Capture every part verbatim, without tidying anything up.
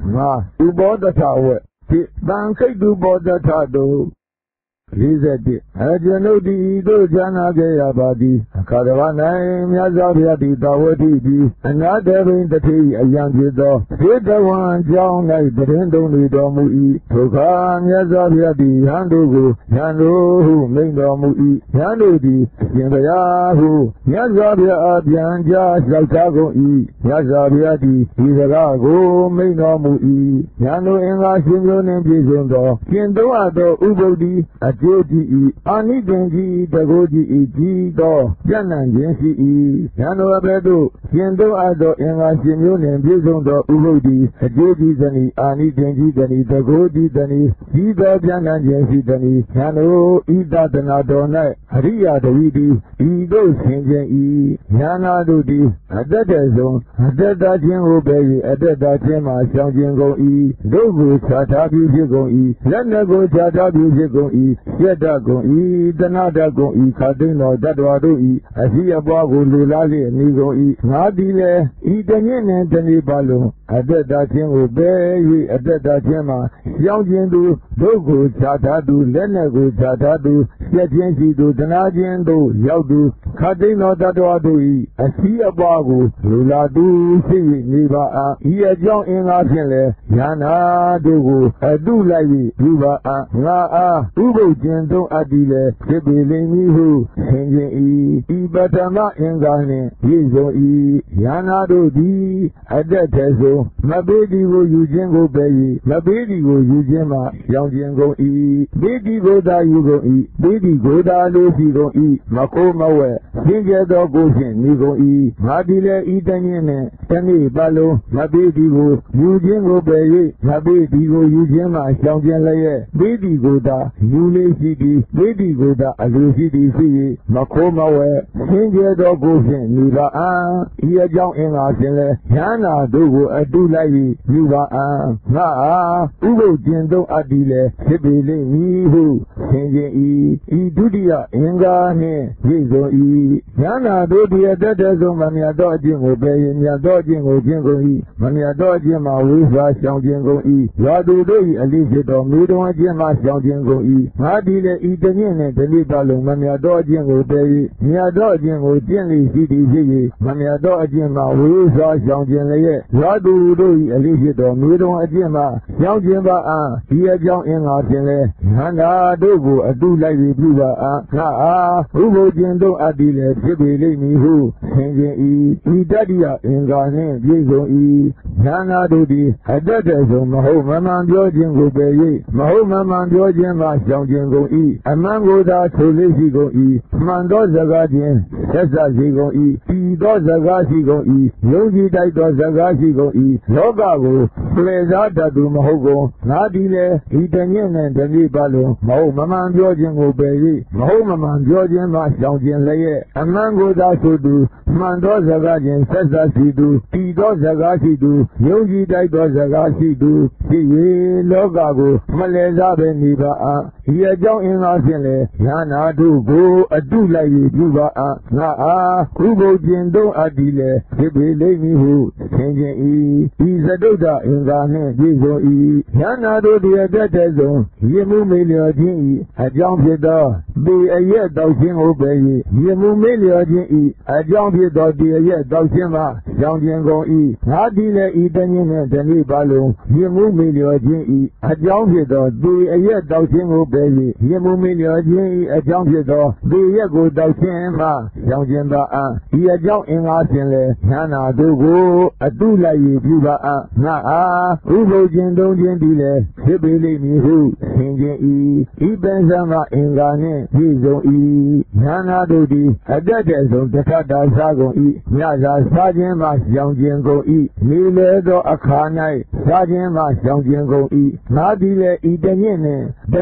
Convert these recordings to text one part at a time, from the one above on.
ငါဥပောတထဝက်တိတံခိတ်တုပောတထတုလေးဆက်တစ်အကျွန်ုပ်ဒီတို့ဈာနာခဲ့ရပါသည်အခါတော်၌မြတ်စွာဘုရားသည်တာဝတိသည်အနာတဘိန်တတိအယံဖြစ်သောသေတဝံကြောင်း၌တရင်တုံးတွေတော်မူ၏ထိုအခါမြတ်စွာဘုရားသည်ယဟန်တို့ကိုယဟန်တို့ဟုမိန့်တော်မူ၏ယဟန်တို့သည်ရှင်ဘုရားဟုမြတ်စွာဘုရားအားပြန်ကြားလျှောက်ထားကုန်၏မြတ်စွာဘုရားသည်ဒီစကားကိုမိန့်တော်မူ၏ယဟန်တို့အင်္ဂါရှင်မျိုးနှင့်ပြည့်စုံသောရှင်သုံးအပ်သောဥပုဒ်သည်အကျိုးကြည်၏အာနိသင်ကြီးတကိုးကြည်၏ကြီးသောပြန့်နှံ့ခြင်းရှိ၏ယံတော်အဘဲတို့ရှင်သုံးအပ်သောအင်္ဂါရှင်မျိုးနှင့်ပြည့်စုံသောဥပုဒ်သည်အကျိုးကြည်သနည်းအာနိသင်ကြီးသနည်းတကိုးကြည်သနည်းကြီးသောပြန့်နှံ့ခြင်းရှိသနည်းယံတို့ဤတသနာတော်၌အရိယာတဝိသည်ဤသို့ဆင်ခြင်း၏ယန္နာတို့သည်အတ္တတဆုံးအတ္တတခြင်းကိုပဲ၍အတ္တတခြင်းမှာရှောင်ခြင်းကုန်၏တို့ကိုခြားထားပြီးဖြစ်ကုန်၏လက်နက်ကိုခြားထားပြီးဖြစ်ကုန်၏ယတ္တကုန်၏တဏှတကုန်၏ခါသိတော်တတ္တဝါတို့၏အစီအပွားကိုလူလားလျက်နေကုန်၏ငါသည်လည်းဤတညင့်နှင့်တနေ့ပါလုံးအတ္တတခြင်းကိုပဲ၍အတ္တတခြင်းမှာရှောင်ခြင်းသူတို့ကိုခြားထားသူလက်နက်ကိုခြားထားသူပြည့်ခြင်းရှိသူတဏှခြင်းတို့ရောက်သူခါသိတော်တတ္တဝါတို့၏အစီအပွားကိုလူလားသူရှိ၍နေပါအားဤအကြောင်းအင်္ဂါဖြင့်လည်းယန္နာတို့ကိုအတုလိုက်၍ပြုပါအားငါအားဥပုပ်ခြင်းသုံးအပ်သည်လည်းဖြစ်ပေလိမ့်မည်ဟုဆင်ခြင်း၏ဤပထမအင်္ဂါနှင့်ပြည့်စုံ၏ယန္နာတို့သည်အတ္တထဲဆုံးမပေးသည်ကိုယူခြင်းကိုပဲ၍မပေးသည်ကိုယူခြင်းမှာရောင်ခြင်းကုန်၏ပေးသည်ကိုသာယူကုန်၏ပေးသည်ကိုသာလိုရှိကုန်၏မခိုးမဝဲရှင်းကျဲသောကိုဖြင့်နေကုန်၏ငါသည်လည်းဤတညင်းနှင့်တနေ့ပတ်လုံးမပေးသည်ကိုယူခြင်းကိုပဲ၍မပေးသည်ကိုယူခြင်းမှာရှောင်ခြင်းလည်းရဲ့ပေးသည်ကိုသာယူလေးရှိသည်ပေးသည်ကိုသာအလိုရှိသည်ဖြစ်၍မခိုးမဝဲရှင်းကျဲသောကိုဖြင့်နေပါအားဤအကြောင်းအင်္ဂါဖြင့်လည်းယန္နာတို့ကိုအတုလိုက်၍ယူပါအားငါအားဥပုပ်ခြင်းသုံးအပ်သည်လည်းဖြစ်ပေလိမ့်မည်ဟုဆင်ခြင်း၏ဤဒုတိယအင်္ဂါနှင့်ပြည့်စုံ၏ယန္နာတို့သည်အတ္တဆုံးမမြတ်သောအကျင့်ကိုပယ်၍မြတ်သောအကျင့်ကိုကျင့်ကုန်၏မမြတ်သောအကျင့်မှာဝိစွာရှောင်ခြင်းကုန်၏ရွာသူတို့၏အလိဖြစ်သောမိတော်အကျင့်မှာရှောင်ခြင်းကုန်၏ငါသည်လည်းဤတညင့်နှင့်တနေ့ပတ်လုံးမမြတ်သောအကျင့်ကိုပယ်၍မြတ်သောအကျင့်ကိုကျင့်လေရှိသည်ဖြစ်၍မမြတ်သောအကျင့်မှာဝိစွာရှောင်ခြင်းလည်းရွာသူတို့၏အလိဖြစ်သောမိတော်အကျင့်မှာရှောင်ခြင်းပါအားဒီအကြောင်းအင်္ဂါဖြင့်လည်းယန္တာတို့ကိုအတုလိုက်၍ပြုပါအားငါအားဥပုပ်ခြင်းတို့အပ်သည်လည်းဖြစ်ပေလိမ့်မည်ဟုဆင်ခြင်း၏ဤတတိယအင်္ဂါနှင့်ပြည့်စုံ၏ယန္တာတို့သည်အတ္တတဆုံးမဟုတ်မမှန်ပြောခြင်းကိုပယ်၍မဟုတ်မမှန်ပြောခြင်းမှရှောင်ခြင်းကုန်၏အမှန်ကိုသာဆိုလေးရှိကုန်၏မှန်သောစကားခြင်းဆက်ဆက်ရှိကုန်၏ဤသောစကားရှိကုန်၏ယုံကြည်တိုက်သောစကားရှိကုန်၏လောကကိုလှည့်စားတတ်သူမဟုတ်ကုန်ငါသည်လည်းဤတညင့်နှင့်တနေ့ပတ်လုံးမဟုတ်မမှန်ပြောခြင်းကိုပယ်၍မဟုတ်မမှန်ပြောခြင်းမှရှောင်ခြင်းလည်းရဲ့အမှန်ကိုသာဆိုသူမှန်သောစကားခြင်းဆက်ဆက်ရှိသူဤသောစကားရှိသူယုံကြည်တိုက်သောစကားရှိသူဖြစ်၍လောကကိုမလဲစားပဲနေပါအားဤအကြောင်းအင်္ဂါဖြင့်လည်းယန္နာတို့ကိုအတုလိုက်၍ပြုပါအားငါအားဥပုပ်ခြင်းသုံးအပ်သည်လည်းဖြစ်ပေလိမ့်မည်ဟုဆင်ခြင်း၏ဤသတုတ္တအင်္ဂါနှင့်ပြည့်စုံ၏ယန္နာတို့သည်အတတ်တဲ့ဆုံးရည်မှုမေလျော်ခြင်း၏အကြောင်းဖြစ်သောပေအရက်တောက်ခြင်းကိုပဲ၍ရည်မှုမေလျော်ခြင်း၏အကြောင်းဖြစ်သောပေအရက်တောက်ခြင်းမှရောင်ခြင်းကုန်၏ငါသည်လည်းဤတညင်းနှင့်တနေ့ပတ်လုံးရည်မှုမေလျော်ခြင်း၏အကြောင်းဖြစ်သောပေအရက်တောက်ခြင်းကိုပဲ၍ရည်မှုမေလျော်ခြင်း၏အကြောင်းဖြစ်သောပေရက်ကိုတောက်ခြင်းမှရောင်ခြင်းပါအားဤအကြောင်းအင်္ဂါဖြင့်လည်းယန္နာတို့ကိုအတုလိုက်၍ပြုပါအားငါအားဥပုပ်ခြင်းသုံးခြင်းသည်လည်းဖြစ်ပေလိမ့်မည်ဟုဆင်ခြင်း၏ဤပင်စံမှာအင်္ဂါနှင့်ပြည့်စုံ၏ယန္နာတို့သည်အတ္တတဲ့ဆုံးတထတာစားကုန်၏မြတ်စွာစားခြင်းမှရှောင်ခြင်းကုန်၏နေလေသောအခါ၌စားခြင်းမှရှောင်ခြင်းကုန်၏ငါသည်လည်းဤတညင့်နှင့်တနေ့ပတ်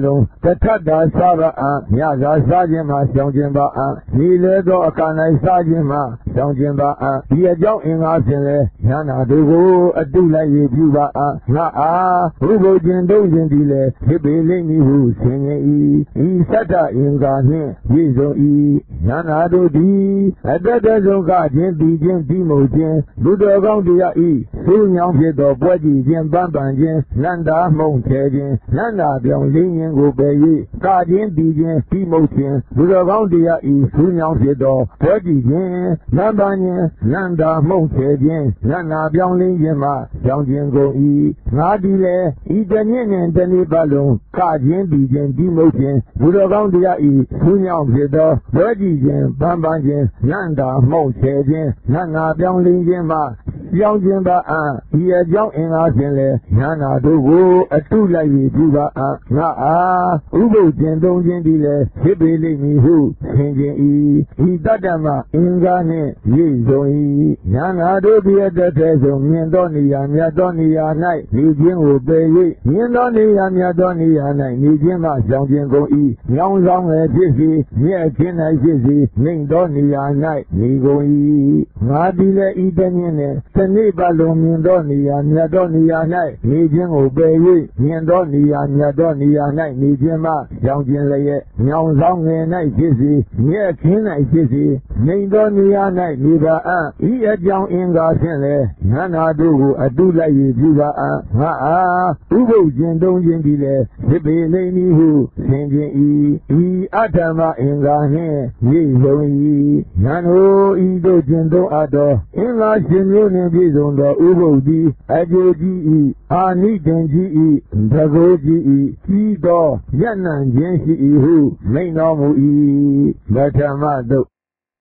လုံးတထပ်တာစားပါအံညသာစားခြင်းမှာရှောင်ခြင်းပါအံဒီလေသောအခါ၌စားခြင်းမှာရှောင်ခြင်းပါအံဒီအကြောင်းအင်္ဂါဖြင့်လေယန္နာတို့ကိုအတုလိုက်ရပြုပါအံငါအားဘုဘုခြင်းတုံးခြင်းဒီလေဖြစ်ပေလိမ့်မည်ဟုဆင်ရင်ဤဤသတ္တအင်္ဂါနှင့်ပြည့်စုံ၏ယန္နာတို့သည်အတ္တတဆုံးကခြင်းတည်ခြင်းတည်မှုခြင်းလူတော်ကောင်းတရားဤသူညောင်းဖြစ်သောပွဲကြည့်ခြင်းပန်းပန်ခြင်းလန္တာမှုန်ထဲခြင်းလန္တာပြောင်းလင်းခြင်းကိုပယ်၍ကာခြင်းတည်ခြင်းတည်မှုခြင်းလူတော်ကောင်းတရားဤသူညောင်းဖြစ်သောပွဲကြည့်ခြင်းလမ်းပန်းခြင်းလန္တာမှုန်ထဲခြင်းလန္တာပြောင်းလင်းခြင်းမှကြောင်းခြင်းကုန်၏ငါသည်လည်းဤတညင်းနှင့်တနေ့ပတ်လုံးကာခြင်းတည်ခြင်းတည်မှုခြင်းလူတော်ကောင်းတရားဤသူညောင်းဖြစ်သောပွဲကြည့်ခြင်းပန်းပန်ခြင်းလန္တာမှုန်ထဲခြင်းလန္တာပြောင်းလင်းခြင်းမှကြောင်းခြင်းပါအံဒီအကြောင်းအင်္ဂါဖြင့်လေယန္နာတို့ကိုအတုလိုက်၍ပြုပါအံငါအားဥပုပ်ခြင်းသုံးခြင်းဒီလေဖြစ်ပေလိမ့်မည်ဟုဆင်ခြင်းဤဤတတ္တမအင်္ဂါနှင့်ပြည့်စုံ၏ယန္နာတို့သည်အတ္တထဲဆုံးမြင်သောနေရာမြတ်သောနေရာ၌နေခြင်းကိုပယ်၍မြင်သောနေရာမြတ်သောနေရာ၌နေခြင်းမှရှောင်ခြင်းကုန်၏ညောင်းဆောင်လည်းဖြစ်စေမြဲခြင်း၌ဖြစ်စေနှိမ့်သောနေရာ၌နေကုန်၏ငါသည်လည်းဤတည်းနှင့်တနေ့ပတ်လုံးမြင်သောနေရာမြတ်သောနေရာ၌နေခြင်းကိုပယ်၍မြင်သောနေရာမြတ်သောနေရာ၌နေခြင်းမှကြောင်းခြင်းလည်းညောင်ဆောင်ငယ်၌ဖြစ်စေမြဲခင်း၌ဖြစ်စေနှိမ်သောနေရာ၌နေပါအံ့ဤအကြောင်းအင်္ဂါဖြင့်လည်းငါနာတို့ကိုအတုလိုက်၍ပြုပါအံ့ငါအားဥပုပ်ခြင်းတုံးခြင်းဒီလည်းဖြစ်ပေလိမ့်မည်ဟုဆင်ခြင်းဤဤအတ္တမအင်္ဂါနှင့်ပြည့်စုံ၏နံတို့ဤတို့ခြင်းသုံးအပ်သောအင်္ဂါရှင်မျိုးနှင့်ပြည့်စုံသောဥပုပ်သည်အကျိုးကြီး၏အာနိသင်ကြီး၏တကောကြီး၏ကြီးသောယက်နံခြင်းရှိ၏ဟုမိန့်တော်မူ၏ပထမသုတ်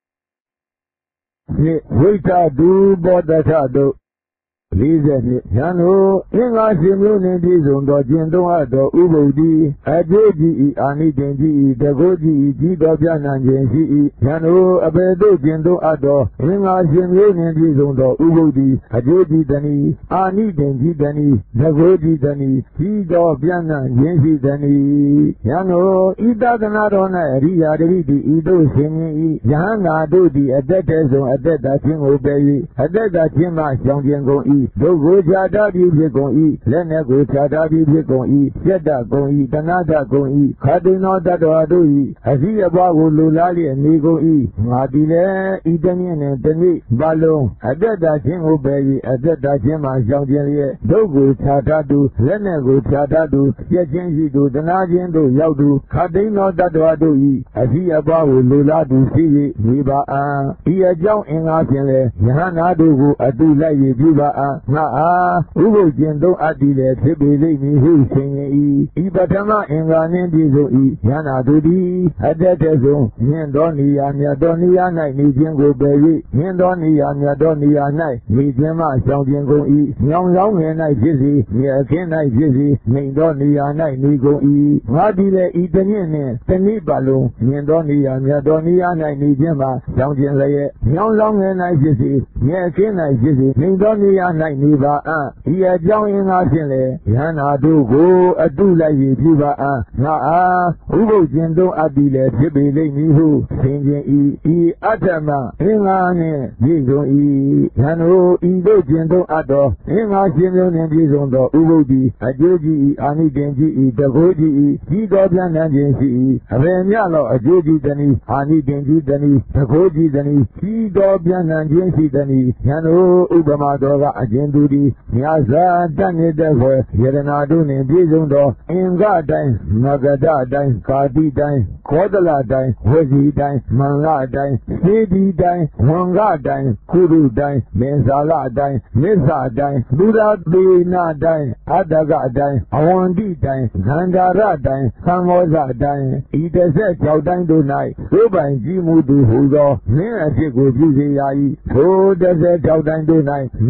ဝိတ္တဒုဘောဓထသုတ်လေးဆယ်နှစ်ယံတို့အင်္ဂါရှင်မျိုးနှင့်ပြည့်စုံသောကျင့်သုံးအပ်သောဥပုပ်သည်အကျိုးကြီး၏အာနိသင်ကြီး၏တကောကြီး၏ကြီးသောပြဏ္ဏခြင်းရှိ၏ယံတို့အပေတို့ကျင့်သုံးအပ်သောအင်္ဂါရှင်မျိုးနှင့်ပြည့်စုံသောဥပုပ်သည်အကျိုးကြီးတနည်းအာနိသင်ကြီးတနည်းတကောကြီးတနည်းကြီးသောပြဏ္ဏခြင်းရှိတနည်းယံတို့ဤတသနာတော်၌အရိယာတတိတိဤတို့ရှင်မြင်၏ယဟန္တာတို့သည်အသက်တည်းဆုံးအသက်တာခြင်းကိုပယ်၍အသက်တာခြင်းမှရှောင်ခြင်းကုန်၏ဒုက္ခခြားတာပြီးဖြစ်ကုန်၏လက်နဲ့ကိုခြားတာပြီးဖြစ်ကုန်၏ပြတ်တကုန်၏တဏှာတကုန်၏ခါတိနောတတ္တဝါတို့၏အစည်းအပွားကိုလူလားလျက်နေကုန်၏ငါသည်လည်းဤတနည်းနှင့်တနည်းဘာလုံးအသက်တာခြင်းကိုပယ်၍အသက်တာခြင်းမှရှောင်ခြင်းလျက်ဒုက္ခခြားတာသူလက်နဲ့ကိုခြားတာသူပြတ်ခြင်းရှိသူတဏှာခြင်းတို့ရောက်သူခါတိနောတတ္တဝါတို့၏အစည်းအပွားကိုလူလားသူရှိ၍နေပါအံဤအကြောင်းအင်္ဂါဖြင့်လည်းယဟန္တာတို့ကိုအတုလိုက်၍ပြုပါအံငါအားဥပုပ်ခြင်းသုံးအပ်သည်လည်းဖြစ်ပေလိမ့်မည်ဟုဆင်ရင်၏ဤပထမအင်္ဂါနှင့်ပြည့်စုံ၏ယန္နာတို့သည်အတ္တတဆုံးမြင့်သောနေရာမြတ်သောနေရာ၌နေခြင်းကိုပယ်၍မြင့်သောနေရာမြတ်သောနေရာ၌နေခြင်းမှရှောင်ခြင်းကုန်၏ညောင်ဆောင်ငယ်၌ဖြစ်စေမြဲခင်း၌ဖြစ်စေနှိမ်သောနေရာ၌နေကုန်၏ငါသည်လည်းဤတညင်းနှင့်တနည်းပတ်လုံးမြင့်သောနေရာမြတ်သောနေရာ၌နေခြင်းမှရှောင်ခြင်းလည်းညောင်ဆောင်ငယ်၌ဖြစ်စေမြဲခင်း၌ဖြစ်စေနှိမ်သောနေရာ၌နေပါအံ့ဤအကြောင်းအင်္ဂါဖြင့်လေယန္နာတို့ကိုအတုလိုက်၍ပြုပါအံ့ငါအားဥပုပ်ခြင်းသုံးအပ်သည်လည်းဖြစ်ပေလိမ့်မည်ဟုဆင်ခြင်းဤဤအတ္တမအင်္ဂါနှင့်ပြည့်စုံ၏ယံတို့ဤတို့ခြင်းသုံးအပ်သောအင်္ဂါရှင်မျိုးနှင့်ပြည့်စုံသောဥပုပ်သည်အကျိုးကြီး၏အာနိသင်ကြီး၏တကောကြီး၏ကြီးသောပြဏ္ဏခြင်းရှိ၏အဘယ်မျှလောအကျိုးကြီးတနည်းအာနိသင်ကြီးတနည်းတကောကြီးတနည်းကြီးသောပြဏ္ဏခြင်းရှိတနည်းယံတို့ဥပမာတော်ကအကျဉ်သူသည်မြတ်စွာတတ်နေတဲ့ခွဲယရနာတို့နှင့်ပြည့်စုံသောအင်္ဂတိုင်းမဂဒတိုင်းကာတိတိုင်းခောဒလတိုင်းဝစီတိုင်းမင်္ဂတိုင်းသေဒီတိုင်းဝံဂတိုင်းကုရုတိုင်းမေဇာလတိုင်းမစ္ဆတိုင်းသုရသေနာတိုင်းအတ္တကတိုင်းအဝန္တိတိုင်းဂန္ဓာရတိုင်းသံမောဇတိုင်းဤတစ်ဆက်၆တိုင်းတို့၌သို့ပိုင်ကြီးမှုသူဟူသောမင်းအဖြစ်ကိုပြုစေရ၏ထိုတစ်ဆက်၆တိုင်းတို့၌မင်းအဖြစ်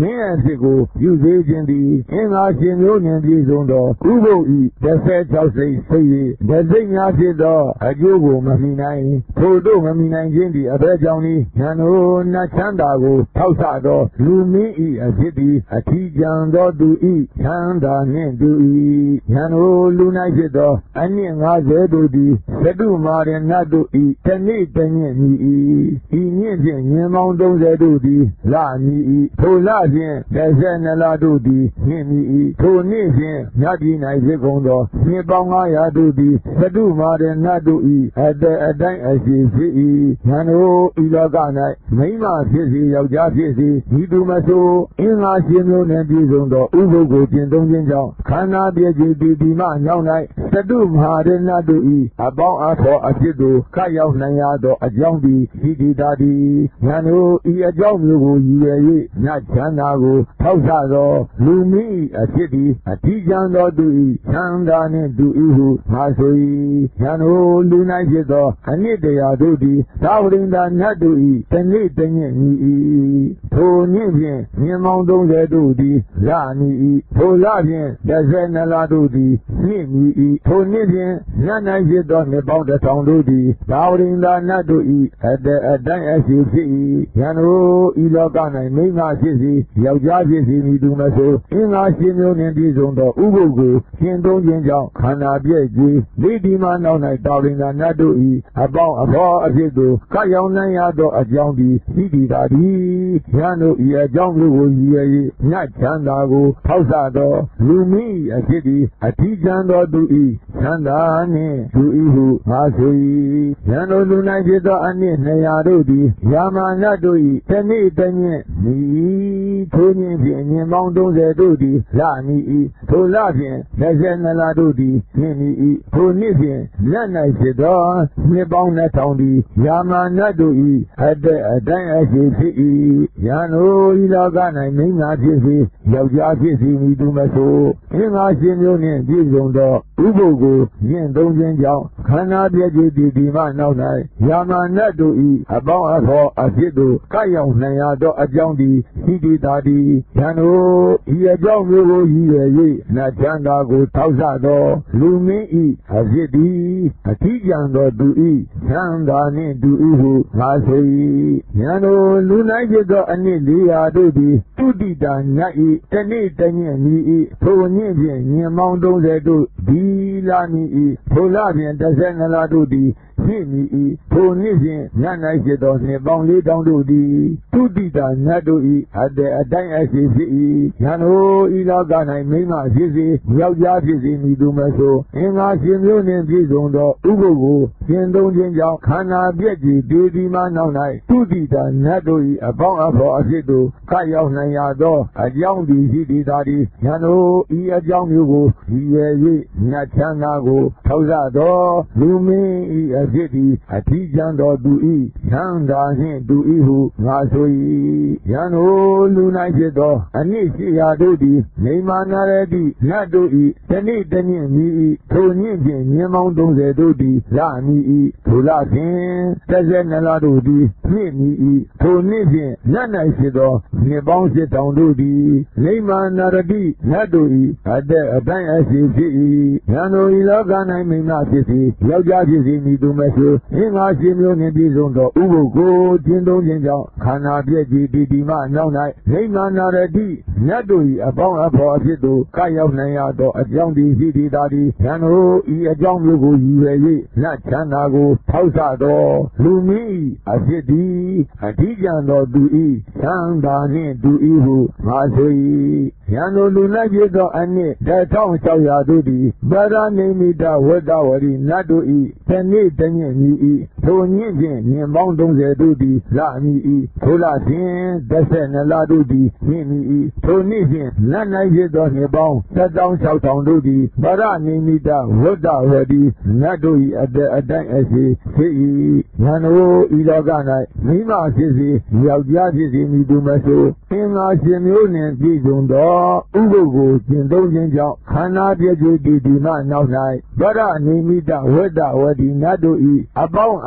ဖြစ်ကိုယူစေခြင်းသည်အင်္ဂါရှင်မျိုးနှင့်ပြည့်စုံသောဥပုပ်၏တစ်ဆယ်ခြောက်စိတ်စိတ်၍တစိတ်များဖြစ်သောအကျိုးကိုမမိနိုင်ထိုတို့မမိနိုင်ခြင်းသည်အဘယ်ကြောင့်နည်းဉာဏ်တို့နတ်ချမ်းသာကိုထောက်ဆသောလူမင်း၏အဖြစ်သည်အထီးကျန်သောသူ၏ချမ်းသာနှင့်တူ၏ဉာဏ်တို့လူ၌ဖြစ်သောအနှစ်ငါးဆယ်တို့သည်သတုမာရနတ်တို့၏တနေ့တညင့်မြည်၏ဤညင့်ဖြင့်ဉာဏ်ပေါင်းသုံးဆယ်တို့သည်လမြည်၏ထိုလဖြင့်တစ်ဆယ်နှစ်လတို့သည်နှင့်မြည်၏ထိုနေ့ဖြင့်မြတ်ပြည်၌ဖြစ်ကုန်သောနှစ်ပေါင်းငါးရာတို့သည်သတုမာရနတ်တို့၏အတအတိုင်းအရှိဖြစ်၏ဉာဏ်တို့ဤလောက၌မိန်းမဖြစ်စေယောက်ျားဖြစ်စေဤသူမဆိုအင်္ဂါရှင်မျိုးနှင့်ပြည့်စုံသောဥပုပ်ကိုကျင့်သုံးခြင်းကြောင့်ခန္ဓာပြည့်စုံတည်ဒီမှညောင်း၌သတုမဟာရဏတို့၏အပေါင်းအထောအဖြစ်သို့ကပ်ရောက်နိုင်ရသောအကြောင်းသည်ရှိတည်သာသည်ဉာဏ်တို့ဤအကြောင်းမျိုးကိုရည်ရွယ်၍ညချမ်းသာကိုထောက်ဆသောလူမင်း၏အဖြစ်သည်အထီးကျန်သောသူ၏ချမ်းသာနှင့်တူ၏ဟုငါဆို၏ဉာဏ်တို့လူ၌ဖြစ်သောအနှစ်တရာတို့သည်သာဝရိန္ဒာနတ်တို့၏တနေ့တညင့်မြည်၏ထိုညင့်ဖြင့်မြင်မောင်းသုံးဆယ်တို့သည်လမြည်၏ထိုလဖြင့်တစ်ဆယ်နှစ်လတို့သည်နှစ်မြည်၏ထိုနှစ်ဖြင့်ည၌ဖြစ်သောနှစ်ပေါင်းတစ်ထောင်တို့သည်သာဝရိန္ဒာနတ်တို့၏အတအတိုင်းအရှိဖြစ်၏ဉာဏ်တို့ဤလောက၌မိန်းမဖြစ်စေယောက်ျားဖြစ်စေမည်သူမဆိုအင်္ဂါရှင်မျိုးနှင့်ပြည့်စုံသောဥပုပ်ကိုရှင်းသုံးခြင်းကြောင့်ခန္ဓာပြည့်ကြည်ဒီဒီမှနောက်၌သာဝရိန္ဒာနတ်တို့၏အပေါင်းအဘောအဖြစ်သို့ကပ်ရောက်နိုင်ရသောအကြောင်းသည်ရှိတည်သာသည်ဉာဏ်တို့ဤအကြောင်းမျိုးကိုရည်ရွယ်၍ညချမ်းသာကိုထောက်ဆသောလူမင်း၏အဖြစ်သည်အထီးကျန်သောသူ၏ချမ်းသာနှင့်သူ၏ဟုငါဆို၏ဉာဏ်တို့လူ၌ဖြစ်သောအနှစ်နှစ်ရာတို့သည်ယာမနတ်တို့၏တနေ့တညင့်မြည်ထိုညင့်ဖြင့်ဉာဏ်ပေါင်းသုံးဆယ်တို့သည်လမြည်၏ထိုလဖြင့်တစ်ဆယ်နှစ်လတို့သည်နှင့်မြည်၏ထိုနှစ်ဖြင့်လက်၌ဖြစ်သောနှစ်ပေါင်းနှစ်ထောင်သည်ယာမနတ်တို့၏အတအတိုင်းအရှိဖြစ်၏ဉာဏ်တို့ဤလောက၌မိန်းမဖြစ်စေယောက်ျားဖြစ်စေမည်သူမဆိုအင်္ဂါရှင်မျိုးနှင့်ပြည့်စုံသောဥပုပ်ကိုကျင့်သုံးခြင်းကြောင့်ခန္ဓာပြည့်စုံတည်ဒီမှနောက်၌ယာမနတ်တို့၏အပေါင်းအထောအဖြစ်သို့ကပ်ရောက်နိုင်ရသောအကြောင်းသည်ရှိတည်သာသည်ဉာဏ်တို့ဤအကြောင်းမျိုးကိုရည်ရွယ်၍နတ်ချမ်းသာကိုထောက်ဆသောလူမင်း၏အဖြစ်သည်အထီးကျန်သောသူ၏ချမ်းသာနှင့်တူ၏ဟုငါဆို၏ဉာဏ်တို့လူ၌ဖြစ်သောအနှစ်လေးရာတို့သည်တုတိတာနတ်၏တနေ့တညင့်မြည်၏ထိုညင့်ဖြင့်ဉာဏ်ပေါင်းသုံးဆယ်တို့ဒီလာမြည်၏ထိုလဖြင့်တစ်ဆယ်နှစ်လတို့သည်ဖြစ်မြည်၏ထိုနှစ်ဖြင့်ည၌ဖြစ်သောနှစ်ပေါင်းလေးထောင်တို့သည်တုတိတာနတ်တို့၏အတအတိုင်းအရှိဖြစ်၏ဉာဏ်တို့ဤလောက၌မိန်းမဖြစ်စေယောက်ျားဖြစ်စေမည်သူမဆိုအင်္ဂါရှင်မျိုးနှင့်ပြည့်စုံသောဥပုပ်ကိုကျင့်သုံးခြင်းကြောင့်ခန္ဓာပြည့်ကြည်တည်ဒီမှနောက်၌တုတိတာနတ်တို့၏အပေါင်းအဘောအဖြစ်သို့ကပ်ရောက်နိုင်ရသောအကြောင်းသည်ရှိတည်သာသည်ဉာဏ်တို့ဤအကြောင်းမျိုးကိုရည်ရွယ်၍ညချမ်းသာကိုထောက်ဆသောလူမင်း၏အဖြစ်သည်အထီးကျန်သောသူ၏ချမ်းသာနှင့်တူ၏ဟုငါဆို၏ဉာဏ်တို့လူ၌ဖြစ်သောအနှစ်ရှိရာတို့သည်မိမာနာရတိနတ်တို့၏တနေ့တညင့်မြည်၏ထိုညင့်ဖြင့်ဉာဏ်ပေါင်းသုံးဆယ်တို့သည်လမြည်၏ထိုလဖြင့်တစ်ဆယ်နှစ်လတို့သည်နှစ်မြည်၏ထိုနှစ်ဖြင့်နတ်၌ဖြစ်သောနှစ်ပေါင်းရှစ်ထောင်တို့သည်မိမာနာရတိနတ်တို့၏အတအတိုင်းအရှိဖြစ်၏ဉာဏ်တို့ဤလောက၌မိမဖြစ်စေယောက်ျားဖြစ်စေမည်သူမဆိုအင်္ဂါရှင်မျိုးနှင့်ပြည့်စုံသောဥပုပ်ကိုကျင့်သုံးခြင်းကြောင့်ခန္ဓာပြည့်ကြည်တည်ဒီမှနောက်၌မိမာနာရတိနတ်တို့၏အပေါင်းအဘောအဖြစ်သို့ကပ်ရောက်နိုင်ရသောအကြောင်းသည်ရှိတည်သာသည်ဉာဏ်တို့ဤအကြောင်းမျိုးကိုရည်ရွယ်၍နတ်ချမ်းသာကိုထောက်ဆသောလူမင်း၏အဖြစ်သည်အထီးကျန်သောသူ၏ချမ်းသာနှင့်တူ၏ဟုငါဆို၏ဉာဏ်တို့လူ၌ဖြစ်သောအနှစ်တစ်ထောင်ခြောက်ရာတို့သည်ဗရဏိမိတဝတ္တဝရီနတ်တို့၏တနေ့တညင့်မြည်၏ထိုညင့်ဖြင့်ဉာဏ်ပေါင်းသုံးဆယ်တို့သည်လမြည်၏ထိုလဖြင့်တစ်ဆယ်နှစ်လတို့သည်နှင့်မြည်၏ထိုနေ့ဖြင့်လက်၌ဖြစ်သောနှစ်ပေါင်းတစ်သောင်းခြောက်ထောင်တို့သည်ဗရဏိမိတဝတ္တဝရီနတ်တို့၏အတအတိုင်းအရှိဖြစ်၏ဉာဏ်တို့ဤလောက၌မိမဖြစ်စေယောက်ျားဖြစ်စေမည်သူမဆိုအင်္ဂါရှင်မျိုးနှင့်ပြည့်စုံသောဥပုပ်ကိုကျင့်သုံးခြင်းကြောင့်ခန္ဓာပြည့်စုံတည်ဒီမှနောက်၌ဗရဏိမိတဝတ္တဝရီနတ်တို့၏အပေါင်းအ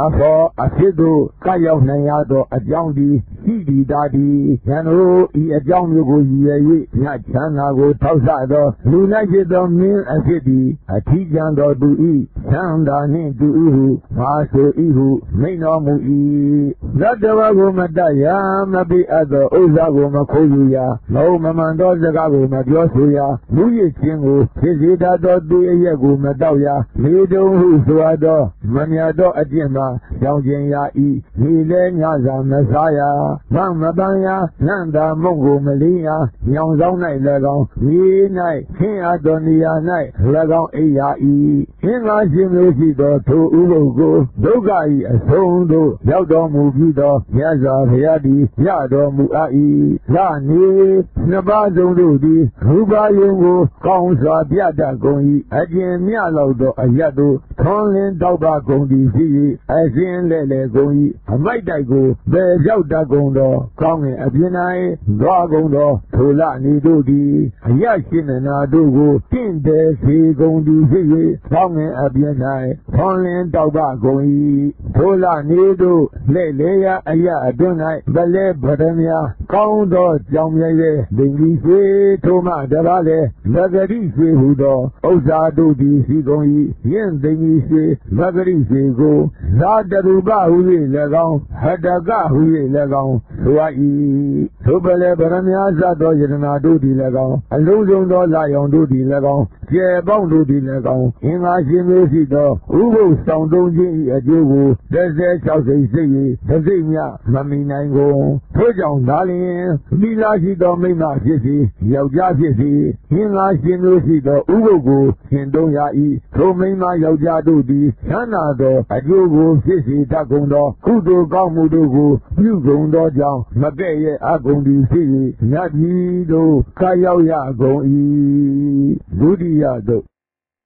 အဖော်အဖြစ်သို့ကရောက်နိုင်ရသောအကြောင်းဒီရှိဒီတာဒီယံတို့ဤအကြောင်းမျိုးကိုရည်ရွယ်၍ညချမ်းသာကိုထောက်ဆသောလူ၌ဖြစ်သောမင်းအဖြစ်သည်အထီးကျန်သောသူဤချမ်းသာနှင့်တူဤဟုမာဆိုဤဟုမိန်တော်မူ၏သတ္တဝါကိုမတတ်ရမပိအပ်သောဥစ္စာကိုမခိုးယူရမဟုတ်မမှန်သောစကားကိုမပြောဆိုရလူရည်ခြင်းကိုဖြစ်စေတတ်သောသူအရက်ကိုမတောက်ရလေတုံဟုဆိုအပ်သောမမြတ်သောအကျင့်မှာကြောင်းကျင်ရ၏ဒီလည်းညစာမစားရမမပန်းရနန္တာမုံကိုမလင်းရညောင်ဆောင်၌၎င်းမြေ၌ခင်းအပ်သောနေရာ၌၎င်းအိယာ၏အင်္ဂါရှင်မျိုးရှိသောထိုဥပုပ်ကိုဒုက္ခ၏အဆုံးသို့ရောက်တော်မူပြီးသောမြတ်စွာဘုရားသည်ရတော်မူအပ်၏လနေနှစ်ပါးစုံတို့သည်ရူပယုံကိုကောင်းစွာပြတတ်ကုန်၏အကျဉ်မြလောက်သောအရတ်တို့ထွန်းလင်းတောက်ပါကုန်သည်ရှိ၏အစဉ်လဲလဲကုန်၏အမိုက်တိုက်ကိုပယ်ရောက်တတ်ကုန်သောကောင်းငင်အပြင်၌သွားကုန်သောထိုလနေတို့သည်အရရှိနနာတို့ကိုတင့်တယ်စေကုန်သည်ဖြစ်၍ကောင်းငင်အပြင်၌ထွန်းလင်းတောက်ပါကုန်၏ထိုလနေတို့လဲလဲရအရအတွင်း၌ဗလဲဗဒမြကောင်းသောကြောင်မြဲရဲ့ဒိဋ္ဌိစေထိုမှတပါးလေလဂတိစေဟုသောဥစ္စာတို့သည်ရှိကုန်၏ယင်းဒိဋ္ဌိစေလဂတိစေကိုဇာတရူပဟု၍၎င်းဟတကဟု၍၎င်းဆို၏ထိုပလဲဗရမများစသောယတနာတို့သည်၎င်းအလုံးစုံသောလာယောင်တို့သည်၎င်းကျေပေါင်းတို့သည်၎င်းအင်္ဂါရှင်မျိုးရှိသောဥပုပ်ဆောင်သုံးခြင်း၏အကျိုးကိုတစ်ဆယ်ခြောက်စိတ်စိတ်၍တစ်စိတ်မြမမီနိုင်ကုန်ထို့ကြောင့်ဒါလျင်သီလရှိသောမိမ္မဖြစ်စေယောက်ျားဖြစ်စေအင်္ဂါရှင်မျိုးရှိသောဥပုပ်ကိုရှင်းသုံးရ၏ထိုမိမ္မယောက်ျားတို့သည်ချမ်းသာသောအကျိုးကိုဖြစ်စေတတ်ကုန်သောကုသိုလ်ကောင်းမှုတို့ကိုပြုကုန်သောကြောင့်မကဲ့ရဲ့အကုန်သည်ဖြစ်၍မြတ်ကြီးတို့ခါရောက်ရကုန်၏ဒုတိယသို့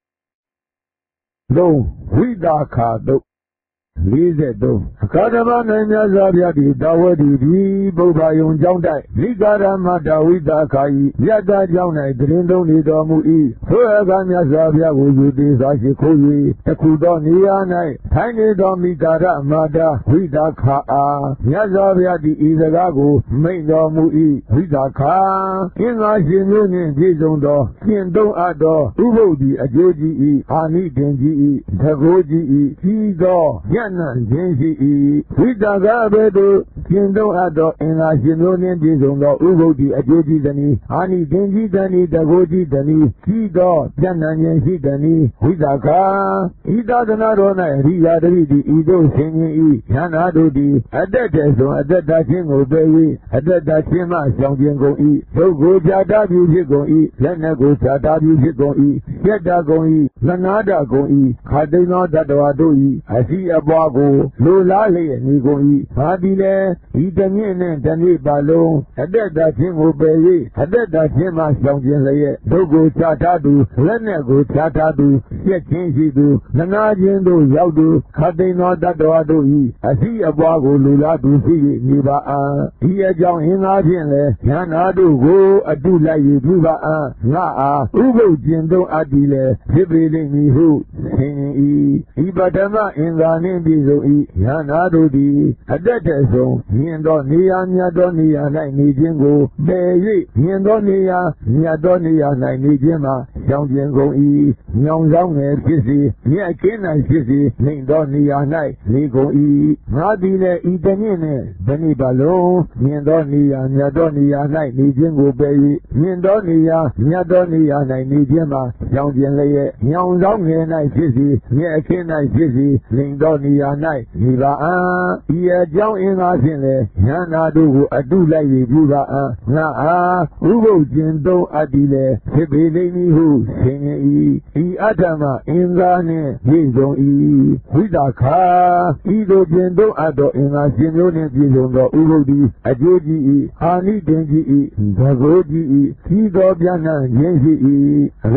သုံးဝိတာခာသို့လေးဆယ်သုံးအခါဓမ္မနိုင်မြတ်စွာဘုရားသည်တာဝတိသည်ပုဗ္ဗယုံကျောင်းတိုက်နိကာရမတဝိတာခာဤမြတ်သားကျောင်း၌တရင်သုံးနေတော်မူ၏ထိုအခါမြတ်စွာဘုရားကိုယူသေးစွာရှိခိုး၍တခုသောနေရာ၌ထိုင်နေသောမိကာရမတဝိတာခာအားမြတ်စွာဘုရားသည်ဤစကားကိုမိန့်တော်မူ၏ဝိတာခာအင်္ဂါရှင်မျိုးနှင့်ပြည့်စုံသောကျင့်သုံးအပ်သောဥပုပ်သည်အကျိုးကြီး၏အာနိသင်ကြီး၏တကိုးကြီး၏ကြီးသောညနံခြင်းရှိ၏ဝိတာကဘယ်သို့ကျင့်သုံးအပ်သောအင်္ဂါရှင်မျိုးနှင့်ပြည့်စုံသောဥပုပ်သည်အကျိုးကြီးသည်။အာနိသင်ကြီးသည်တကိုးကြီးသည်ကြီးသောညနံခြင်းရှိသည်ဝိတာကဤသာသနာတော်၌အရိယာတတိသည်ဤသို့ဆင်ခြင်း၏ဉာဏတို့သည်အတက်တဲ့ဆုံးအတက်တာခြင်းကိုပယ်၍အတက်တာခြင်းမှရှောင်ခြင်းကုန်၏ဒုက္ကိုခြားတာပြုဖြစ်ကုန်၏လက်နက်ကိုခြားတာပြုဖြစ်ကုန်၏ပြတ်တာကုန်၏လနာတာကုန်၏ခါတိန်သောတတ္တဝါတို့၏အစီအပွားကိုလိုလားလျက်နေကုန်၏ဘာသည်လဲဤတမြင့်နှင့်တနေ့ပါလုံးအတက်တာခြင်းကိုပယ်၍အတက်တာခြင်းမှရှောင်ခြင်းလျက်ဒုက္ကိုခြားတာသူလက်နက်ကိုခြားတာသူပြတ်ခြင်းရှိသူလနာခြင်းတို့ရောက်သူခါတိန်သောတတ္တဝါတို့၏အစီအပွားကိုလိုလားသူရှိ၍နေပါအံ့ဒီအကြောင်းအင်္ဂါဖြင့်လည်းဉာဏတို့ကိုအတုလိုက်၍ပြုပါအံ့ငါအားဥပုပ်ကျင့်သုံးအပ်သည်လည်းဖြစ်ပေလိမ့်မည်ဟုဆင်၏ဤပထမအင်္ဂါနှင့်ပြည့်စုံ၏ဉာဏတို့သည်အတက်တဲ့ဆုံးမြင်သောနေရာမြတ်သောနေရာ၌နေခြင်းကိုပယ်၍မြင်သောနေရာမြတ်သောနေရာ၌နေခြင်းမှာရှောင်ခြင်းကုန်၏ညောင်ဆောင်ငယ်ဖြစ်စေမြတ်ကင်း၌ဖြစ်စေနှိမ်သောနေရာ၌နေကုန်၏ငါသည်လည်းဤတညင့်နှင့်ဗနိပါလုံးမြင်သောနေရာမြတ်သောနေရာ၌နေခြင်းကိုပယ်၍မြင်သောနေရာမြတ်သောနေရာ၌နေခြင်းမှာရှောင်ခြင်းလျက်ညောင်ဆောင်ငယ်၌ဖြစ်စေမြတ်ကင်း၌ဖြစ်စေနှိမ်သောနေရာ၌နေပါအံ့ဤအကြောင်းအင်္ဂါဖြင့်လည်းဉာဏတို့ကိုအတုလိုက်၍ပြုပါအံ့ငါအားဥပုပ်ကျင့်သုံးအပ်သည်လည်းဖြစ်ပေလိမ့်မည်ဟုဆင်၏ဤအတ္တမအင်္ဂါနှင့်ပြည့်စုံ၏ဝိတာခာဤသို့ကျင့်သုံးအပ်သောအင်္ဂါရှင်မျိုးနှင့်ပြည့်စုံသောဥပုပ်သည်အကျိုးကြီး၏အာနိသင်ကြီး၏တကိုးကြီး၏ကြီးသောပြဏ္ဏခြင်းရှိ၏အရေမြ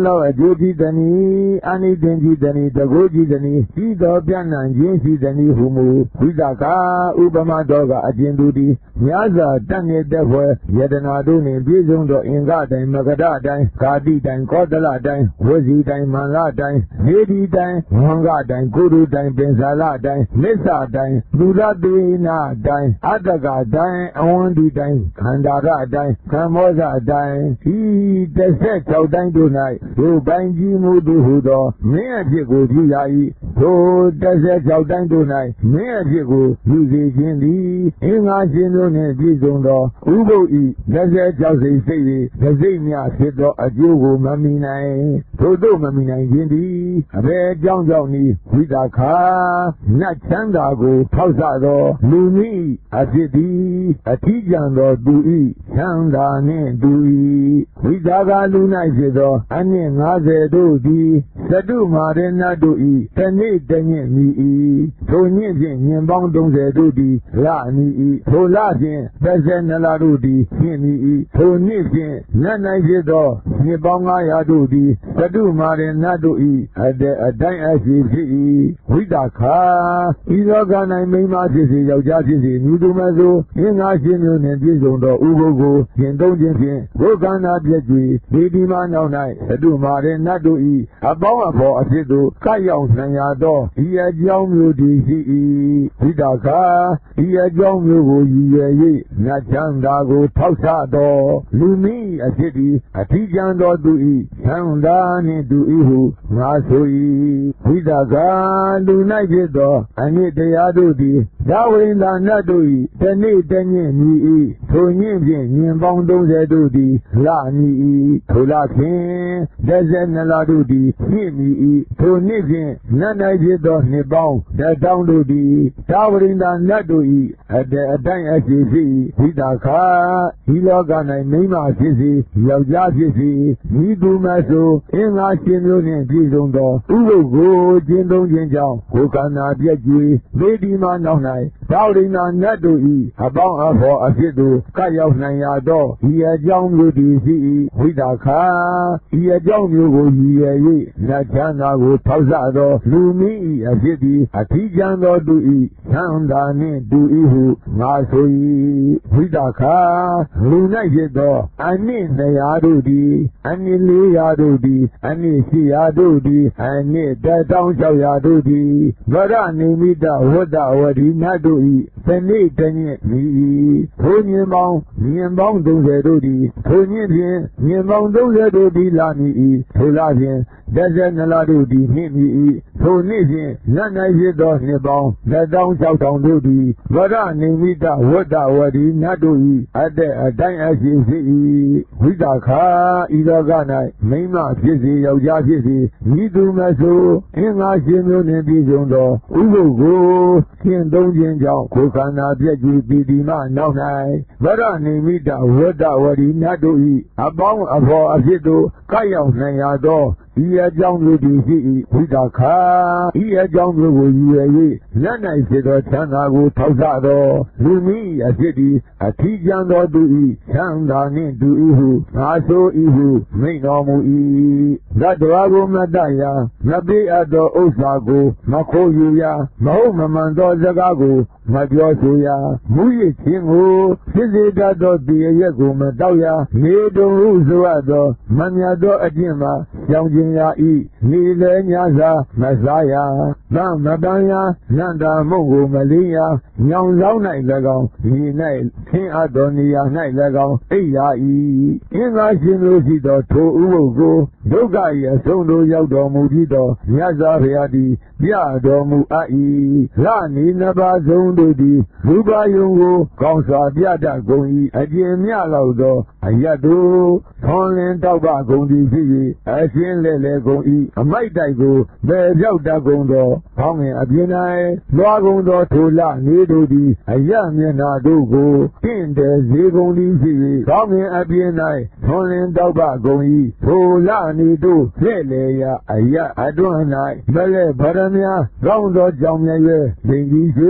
လောက်အကျိုးကြီးသည်နီအာနိသင်ကြီးသည်နီတကိုးကြီးသည်နီရှိသောပြန့်နှံ့ခြင်းရှိသည်နီဟုမူဝိသကာဥပမာတော်ကအကျဉ်သူသည်များစွာတတ်နေတဲ့ဘွယ်ယတနာတို့နှင့်ပြည့်စုံသောအင်္ဂတိုင်မကဒတိုင်ကာတိတိုင်ကောသလတိုင်ဝစီတိုင်မန္လတိုင်နေဒီတိုင်ဝံကတိုင်ကိုရုတိုင်ပင်စာလတိုင်မစ္ဆတိုင်လူရသေနာတိုင်အတ္တကတိုင်အဝန္တိတိုင်ခန္ဓာရတိုင်ကမ္မောဇတိုင်ဤတစ်ဆက်၆တိုင်းတို့၌ဒုပိုင်ကြီးမှုတို့ဟုသောမင်းအဖြစ်ကိုပြုရ၏ထိုတစ်ဆက်၆တိုင်းတို့၌မင်းအဖြစ်ကိုယူစေခြင်းသည်အင်္ဂါရှင်တို့နှင့်ပြည့်စုံသောဥပုပ်ဤတစ်ဆက်၆စိတ်စိတ်၏တစ်စိတ်များဖြစ်သောအကျိုးကိုမမီနိုင်ထို့သို့မမီနိုင်ခြင်းသည်အဘယ်ကြောင့်ကြောင့်နည်းဝိသခာနတ်ချမ်းသာကိုထောက်ဆသောလူနည်းအဖြစ်သည်အထီးကျန်သောသူ၏ချမ်းသာနှင့်တူ၏ဝိသကာလူ၌ဖြစ်သောအနှင့်၅၀တို့သည်သတုမာရဏတို့၏တနေ့တညင့်မြည်၏ထိုညင့်ဖြင့်ညင်ပေါင်း၃၀တို့သည်လမြည်၏ထိုလဖြင့်တစ်ဆယ်နှစ်လတို့သည်ညင့်မြည်၏ထိုနှစ်ဖြင့်နတ်၌ဖြစ်သောနှစ်ပေါင်း၅ရာတို့သည်သတုမာရဏတို့၏အတဲ့အတိုင်းအရှိဖြစ်၏ဝိသခာဤလောက၌မိန်းမဖြစ်စေယောက်ျားဖြစ်စေမြူသူမဆိုအင်္ဂါရှင်မျိုးနှင့်ပြည့်စုံသောဥပုပ်ကိုကျင့်သုံးခြင်းဖြင့်ဘုခန္ဓာပြည့်ကျွေဒီဒီမနောက်၌သတုမာရဏတို့၏အပေါင်းအဖော်အဖြစ်သို့ကပ်ရောက်နိုင်ရသောဤအကြောင်းမျိုးတည်ရှိ၏ဝိသခာဤအကြောင်းမျိုးကိုရည်ရွယ်၍နတ်ချမ်းသာကိုထောက်ဆသောလူမင်းအဖြစ်သည်အထီးကျန်သောသူ၏ချမ်းသာနှင့်တူ၏ဟုငါဆို၏ဝိသကာလူ၌ဖြစ်သောအနိတရားတို့သည်ဒါဝိန္ဒနတ်တို့၏တနေ့တညင့်မြည်၏ထိုညင့်ဖြင့်ညင်ပေါင်း၃၀တို့သည်လမြည်၏ထိုလဖြင့်တစ်ဆယ်နှစ်လတို့သည်ညင့်မြည်၏ထိုနှစ်ဖြင့်နတ်၌ဖြစ်သောနှစ်ပေါင်းတစ်ထောင်တို့သည်ဒါဝိန္ဒနတ်တို့၏အတဲ့အတိုင်းအရှိဖြစ်၏ဝိသကာဤလောက၌မိန်းမဖြစ်စေယောက်ျားဖြစ်စေမိသူမဆိုအင်္ဂါရှင်မျိုးနှင့်ပြည့်စုံသောဥပုပ်ကိုကျင့်သုံးခြင်းကြောင့်ကိုယ်ခန္ဓာပြည့်ကျွေသေဒီမနောက်၌ဒါဝိန္ဒနတ်တို့၏အပေါင်းအဖော်အဖြစ်သို့ကပ်ရောက်နိုင်ရသောဤအကြောင်းမျိုးတည်ရှိ၏ဝိသခာဤအကြောင်းမျိုးကိုရည်ရွယ်၍နတ်ချမ်းသာကိုထောက်ဆသောလူမင်း၏အဖြစ်သည်အထီးကျန်သောသူ၏ချမ်းသာနှင့်တူ၏ဟုငါဆို၏ဝိသခာလူ၌ဖြစ်သောအနှင့်နှစ်ရာတို့သည်အနှင့်လေးရာတို့သည်အနှင့်ရှိရာတို့သည်အနှင့်တစ်ထောင်၆ရာတို့သည်ဗရဏိမိတဝတ္တဝတိနတ်တို့၏သနေ့တညင့်မြည်၏ထိုညင်ပေါင်းညင်ပေါင်း၃၀တို့သည်ထိုညင့်ဖြင့်ညင်ပေါင်း၃၀တို့သည်လာမည်၏ထိုလဖြင့်တစ်ဆယ်နှစ်လတို့သည်နှင့်မြည်၏ထိုနှစ်ဖြင့်နတ်၌ဖြစ်သောနှစ်ပေါင်းတစ်ထောင်၆ထောင်တို့သည်ဗရဏိမိတဝတ္တဝတိနတ်တို့၏အတဲ့အတိုင်းအရှိဖြစ်၏ဝိသခာဤလောက၌မိန်းမဖြစ်စေယောက်ျားဖြစ်စေမိသူမဆိုအင်္ဂါရှင်မျိုးနှင့်ပြည့်စုံသောဥပုပ်ကိုကျင့်သုံးခြင်းကြောင့်ကိုယ်ခန္ဓာပြည့်ကျွေပြီးဒီမှနောက်၌ဗရဏိမိတဝတ္တဝတိနတ်တို့၏အပေါင်းအဖော်အဖြစ်သို့ကပ်ရောက်နိုင်ရသောဤအကြောင်းမျိုးတည်ရှိ၏ဝိသခာဤအကြောင်းမျိုးကိုရည်ရွယ်၍လက်၌ဖြစ်သောချမ်းသာကိုထောက်ဆသောလူမင်း၏အဖြစ်သည်အထီးကျန်သောသူ၏ချမ်းသာနှင့်တူ၏ဟုငါဆို၏ဟုမိန့်တော်မူ၏သတ္တဝါကိုမတတ်ရာမပေးအပ်သောဥစ္စာကိုမခိုးယူရာမဟုတ်မမှန်သောစကားကိုမပြောဆိုရာမူရခြင်းကိုဖြစ်စေတတ်သောဒီအရက်ကိုမတောက်ရာနေတုံဟုဆိုအပ်သောမမြတ်သောအကျင့်မှာကြောင်းခြင်းရာဤနေလေညစာမစားရာသံမတန်ရာနန္တာမုံကိုမလင်းရာညောင်ဆောင်၌၎င်းဒီ၌ခင်းအပ်သောနေရာ၌၎င်းအိပ်ရာဤအင်္ဂါရှင်တို့ရှိသောထိုဥပုပ်ကိုဒုက္ခ၏အဆုံးတို့ရောက်တော်မူပြီးသောမြတ်စွာဘုရားသည်ပြတော်မူအပ်၏လနေနှစ်ပါးဆုံးတို့သည်လူပါယုံကိုကောင်းစွာပြတတ်ကုန်၏အကျဉ်မြလောက်သောအယတ်တို့ထွန်လင်းတောက်ပကုန်သည်ဖြစ်၍အရှင်းလဲလဲကုန်၏အမိုက်တိုက်ကိုပယ်ပြောက်တတ်ကုန်သောဘောင်းငင်အပြင်၌လွှာကုန်သောထိုလနေတို့သည်အယတ်မျက်နာတို့ကိုတင့်တယ်စေကုန်သည်ဖြစ်၍ဘောင်းငင်အပြင်၌ထွန်လင်းတောက်ပကုန်၏ထိုလနေတို့လှဲ့လေရာအယတ်အတွန်း၌မလဲဗရမများကောင်းသောကြောင့်မြဲ၍ဒိန်ကြီးရွှေထို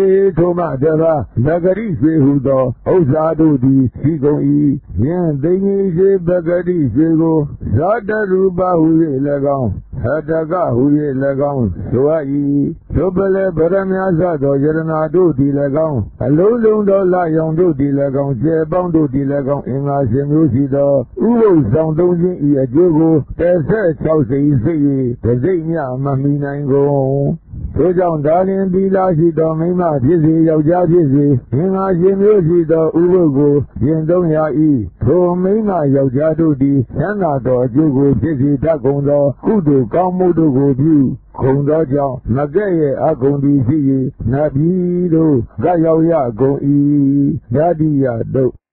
မတပါပဂရိရွှေဟုသောဥစ္စာတို့သည်ရှိကုန်၏ယင်းသိငြိရှိပဂရိရွှေကိုဇာတရူပဟု၍၎င်းဟတကဟု၍၎င်းဆိုအပ်၏သို့ပလဲဗရမယသသောယရနာတို့သည်၎င်းအလုံးစုံသောလယောင်တို့သည်၎င်းကျေပေါင်းတို့သည်၎င်းအင်္ဂါရှင်မျိုးရှိသောဥပုသ်ဆောင်သုံးခြင်း၏အကျိုးကိုတစ်ဆက်၆စိတ်စိတ်၍တစိတ်မျှမမီနိုင်ကုန်ထို့ကြောင့်ဒါလင်သီလရှိသောမိန်းမဖြစ်စေယောက်ျားဖြစ်စေအင်္ဂါရှင်မျိုးရှိသောဥပုသ်ကိုကျင့်သုံးရ၏ထိုမိန်းမယောက်ျားတို့သည်ချမ်းသာသောအကျိုးကိုဖြစ်စေတတ်ကုန်သောကုသိုလ်ကောင်းမှုတို့ကိုပြုခုံသောကြောင့်မကဲ့ရဲ့အကုန်သည်ရှိ၍နတ်ပြည်တို့ကရောက်ရကုန်၏ဓာတိယတုတ်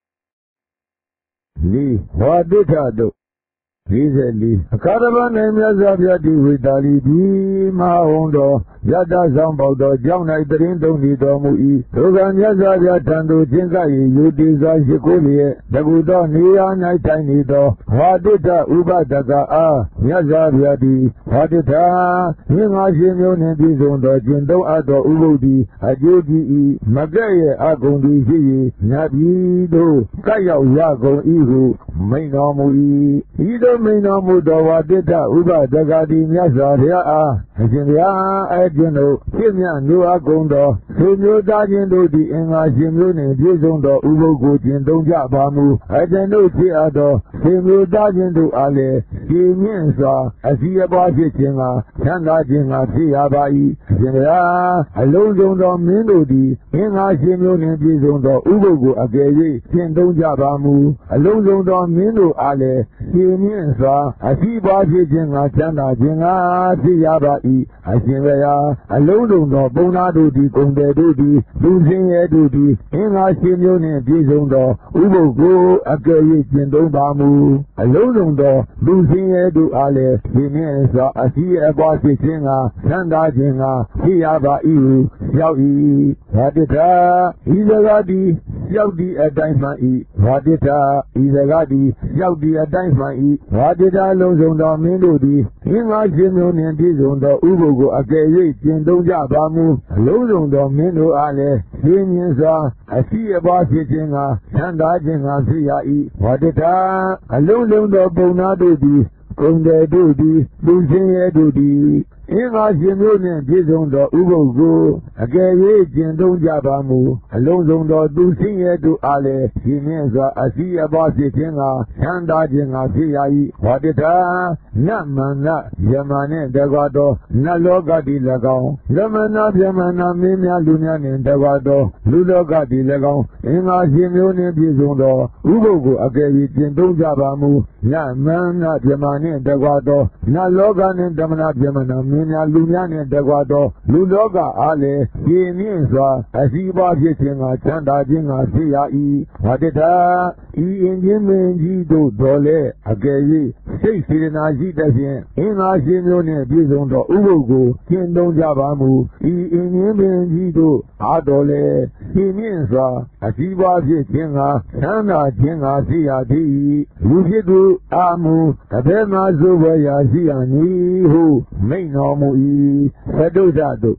လေးဝါဒိဋ္ဌတုတ်လေးဆယ်လေးအခါတစ်ပါး၌မြတ်စွာဘုရားတိဝိတာလီပြီးမဟာဝံတော်ယတဆောင်ပေါသောကြောင့်၌တရင်သုံးနေတော်မူ၏ဒုက္ခမြတ်စွာဘုရားထံသို့ချင်းကပ်၍ယူတည်စွာရှိခိုးလျက်တကူသောနေရာ၌ထိုင်နေသောဝါဒိဋ္ဌဥပဒကအားမြတ်စွာဘုရားသည်ဝါဒိဋ္ဌမြင်ငါရှင်မျိုးနှင့်ပြည့်စုံသောကျင့်သုံးအပ်သောဥပုသ်သည်အကျိုးကြီး၏မကဲ့ရဲ့အကုန်သည်ရှိ၍မြတ်ပြည်သို့ကပ်ရောက်ရကုန်၏ဟုမိန့်တော်မူ၏ဤသို့မိန်တော်မူသောဝါဒိဋ္ဌဥပဒကတိမြတ်စွာဘုရားအားအရှင်ဘုရားအကျွန်ုပ်ဖြစ်မြတ်မျိုးအကုန်သောသူမျိုးသားချင်းတို့သည်အင်္ဂါရှင်မျိုးနှင့်ပြည့်စုံသောဥပုသ်ကိုကျင့်သုံးကြပါမူအကျွန်ုပ်ဖြစ်အပ်သောသူမျိုးသားချင်းတို့အားလည်းကြည်မြင့်စွာအစီအပွားဖြစ်ခြင်းကချမ်းသာခြင်းကဖြစ်ရပါ၏အရှင်ဘုရားအလုံးစုံသောမင်းတို့သည်အင်္ဂါရှင်မျိုးနှင့်ပြည့်စုံသောဥပုသ်ကိုအကယ်၍ကျင့်သုံးကြပါမူအလုံးစုံသောမင်းတို့အားလည်းကြည်မြင့်စွာအစီပွားဖြစ်ခြင်းကချမ်းသာခြင်းကဖြစ်ရပါ၏အရှင်ဘုရားအလုံးစုံသောပုံနာတို့သည်ဂုဏ်တယ်တို့သည်လူစင်းရဲတို့သည်အင်္ဂါရှင်မျိုးနှင့်ပြည့်စုံသောဥပုသ်ကိုအကယ်၍ကျင့်သုံးပါမူအလုံးစုံသောလူစင်းရဲတို့အားလည်းဒီနှင့်စွာအစီအပွားဖြစ်ခြင်းကချမ်းသာခြင်းကဖြစ်ရပါ၏ဟုရောက်၏ဝါဒိဋ္ဌဤစကားသည်ရောက်သည့်အတိုင်းမှန်၏ဝါဒိဋ္ဌဤစကားသည်ရောက်သည့်အတိုင်းမှန်၏ဝါဒိဋ္ဌလုံးစုံသောမင်းတို့သည်အင်္ဂါရှင်မျိုးနှင့်ပြည့်စုံသောဥပုသ်ကိုအကယ်၍ကျင့်သုံးကြပါမူအလုံးစုံသောမင်းတို့အားလည်းရှင်းမြင်စွာအစီအပွားဖြစ်ခြင်းကချမ်းသာခြင်းကဖြစ်ရ၏ဝါဒိဋ္ဌအလုံးစုံသောပုံနာတို့သည်ဂုဏ်တယ်တို့သည်လူစင်းရဲတို့သည်အင်္ဂါရှင်မျိုးနှင့်ပြည့်စုံသောဥပုသ်ကိုအကယ်၍ကျင့်သုံးကြပါမူအလုံးစုံသောသူစင်းရဲတို့အားလည်းရှင်းမြင်စွာအစီအပွားဖြစ်ခြင်းကချမ်းသာခြင်းကဖြစ်ရ၏ဝါဒိဋ္ဌနတ်မန္နယမနှင့်တကွသောနတ်လောကတိ၎င်းယမနာဗျမနာမင်းများလူများနှင့်တကွသောလူလောကတိ၎င်းအင်္ဂါရှင်မျိုးနှင့်ပြည့်စုံသောဥပုသ်ကိုအကယ်၍ကျင့်သုံးကြပါမူနတ်မန္နဗျမနှင့်တကွသောနတ်လောကနှင့်ဓမ္မနာဗျမနာမင်းများလူများနှင့်တကွသောလူလောကအားလည်းပြင်းမြင့်စွာအစီအပွားဖြစ်ခြင်းကချမ်းသာခြင်းကဖြစ်ရ၏ဝါဒိဋ္ဌဤအင်ခြင်းမင်းကြီးတို့တော်လဲအကယ်၍စိတ်စေတနာရှိသဖြင့်အင်္ဂါရှင်မျိုးနှင့်ပြည့်စုံသောဥပုသ်ကိုကျင့်သုံးကြပါမူဤအင်ခြင်းမင်းကြီးတို့အားတော်လဲပြင်းမြင့်စွာအစီအပွားဖြစ်ခြင်းကချမ်းသာခြင်းကဖြစ်ရသည်လူဖြစ်သူအာမူတပည့်မှာဆိုဝရာရှိရမည်ဟုမိန့်တော်မူ၏သတုဇတု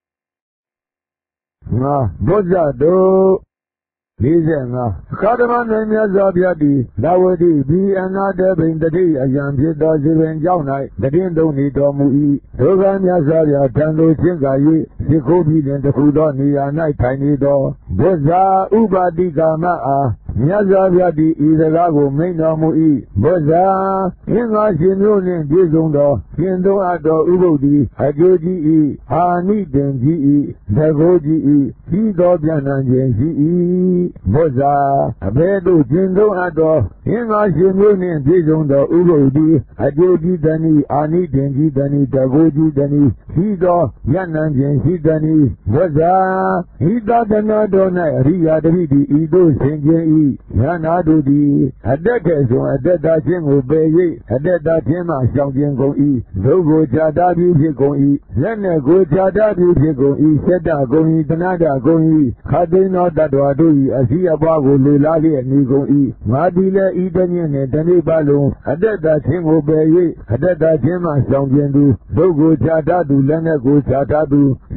ငါဘုဇ္ဇတုလေးဆယ်ငါအခါဓမ္မ၌မြတ်စွာဘုရားသည်လာဝတိပြီးအနာတပိန်တတိအယံဖြစ်သောဇေဝင်ကြောင့်၌တည်င်းသုံးနေတော်မူ၏ဒုက္ခမြတ်စွာဘုရားထံသို့ချင်းကာ၍ရှိခိုးပြီးတွင်တခုသောနေရာ၌ထိုင်နေသောဘုဇ္ဇဥပါတိကာမအားမြတ်စွာဘုရားသည်ဤစကားကိုမိန့်တော်မူ၏ဘုဇ္ဇအင်္ဂါရှင်မျိုးနှင့်ပြည့်စုံသောကျင့်သုံးအပ်သောဥပုသ်သည်အကျိုးကြီး၏အာနိသင်ကြီး၏တကုကြီး၏ပြီးသောပြန်နှံခြင်းရှိ၏ဘုဇ္ဇအဘယ်သို့ကျင့်သုံးအပ်သောအင်္ဂါရှင်မျိုးနှင့်ပြည့်စုံသောဥပုသ်သည်အကျိုးကြီးတည်း၏အာနိသင်ကြီးတည်းတကုကြီးတည်းပြီးသောပြန်နှံခြင်းရှိတည်းဘုဇ္ဇဤသာသနာတော်၌အရိယာတပိသည်ဤသို့ဆင်ခြင်း၏ဉာဏတို့သည်အတက်တဲ့ဆိုအတက်တာခြင်းကိုပယ်၍အတက်တာခြင်းမှရှောင်ခြင်းကုန်၏ဒုက္ခခြားတာပြီးဖြစ်ကုန်၏လက်နဲ့ကိုခြားတာပြီးဖြစ်ကုန်၏ဆက်တာကုန်၏တနာတာကုန်၏ခတ်သိမ်းသောတတ္တဝါတို့၏အစည်းအပွားကိုလေလားလျက်နေကုန်၏ငါသည်လည်းဤတည်းနှင့်တဏှိပါလုံးအတက်တာခြင်းကိုပယ်၍အတက်တာခြင်းမှရှောင်ခြင်းသူဒုက္ခခြားတာသူလက်နဲ့ကိုခြားတာသူဆ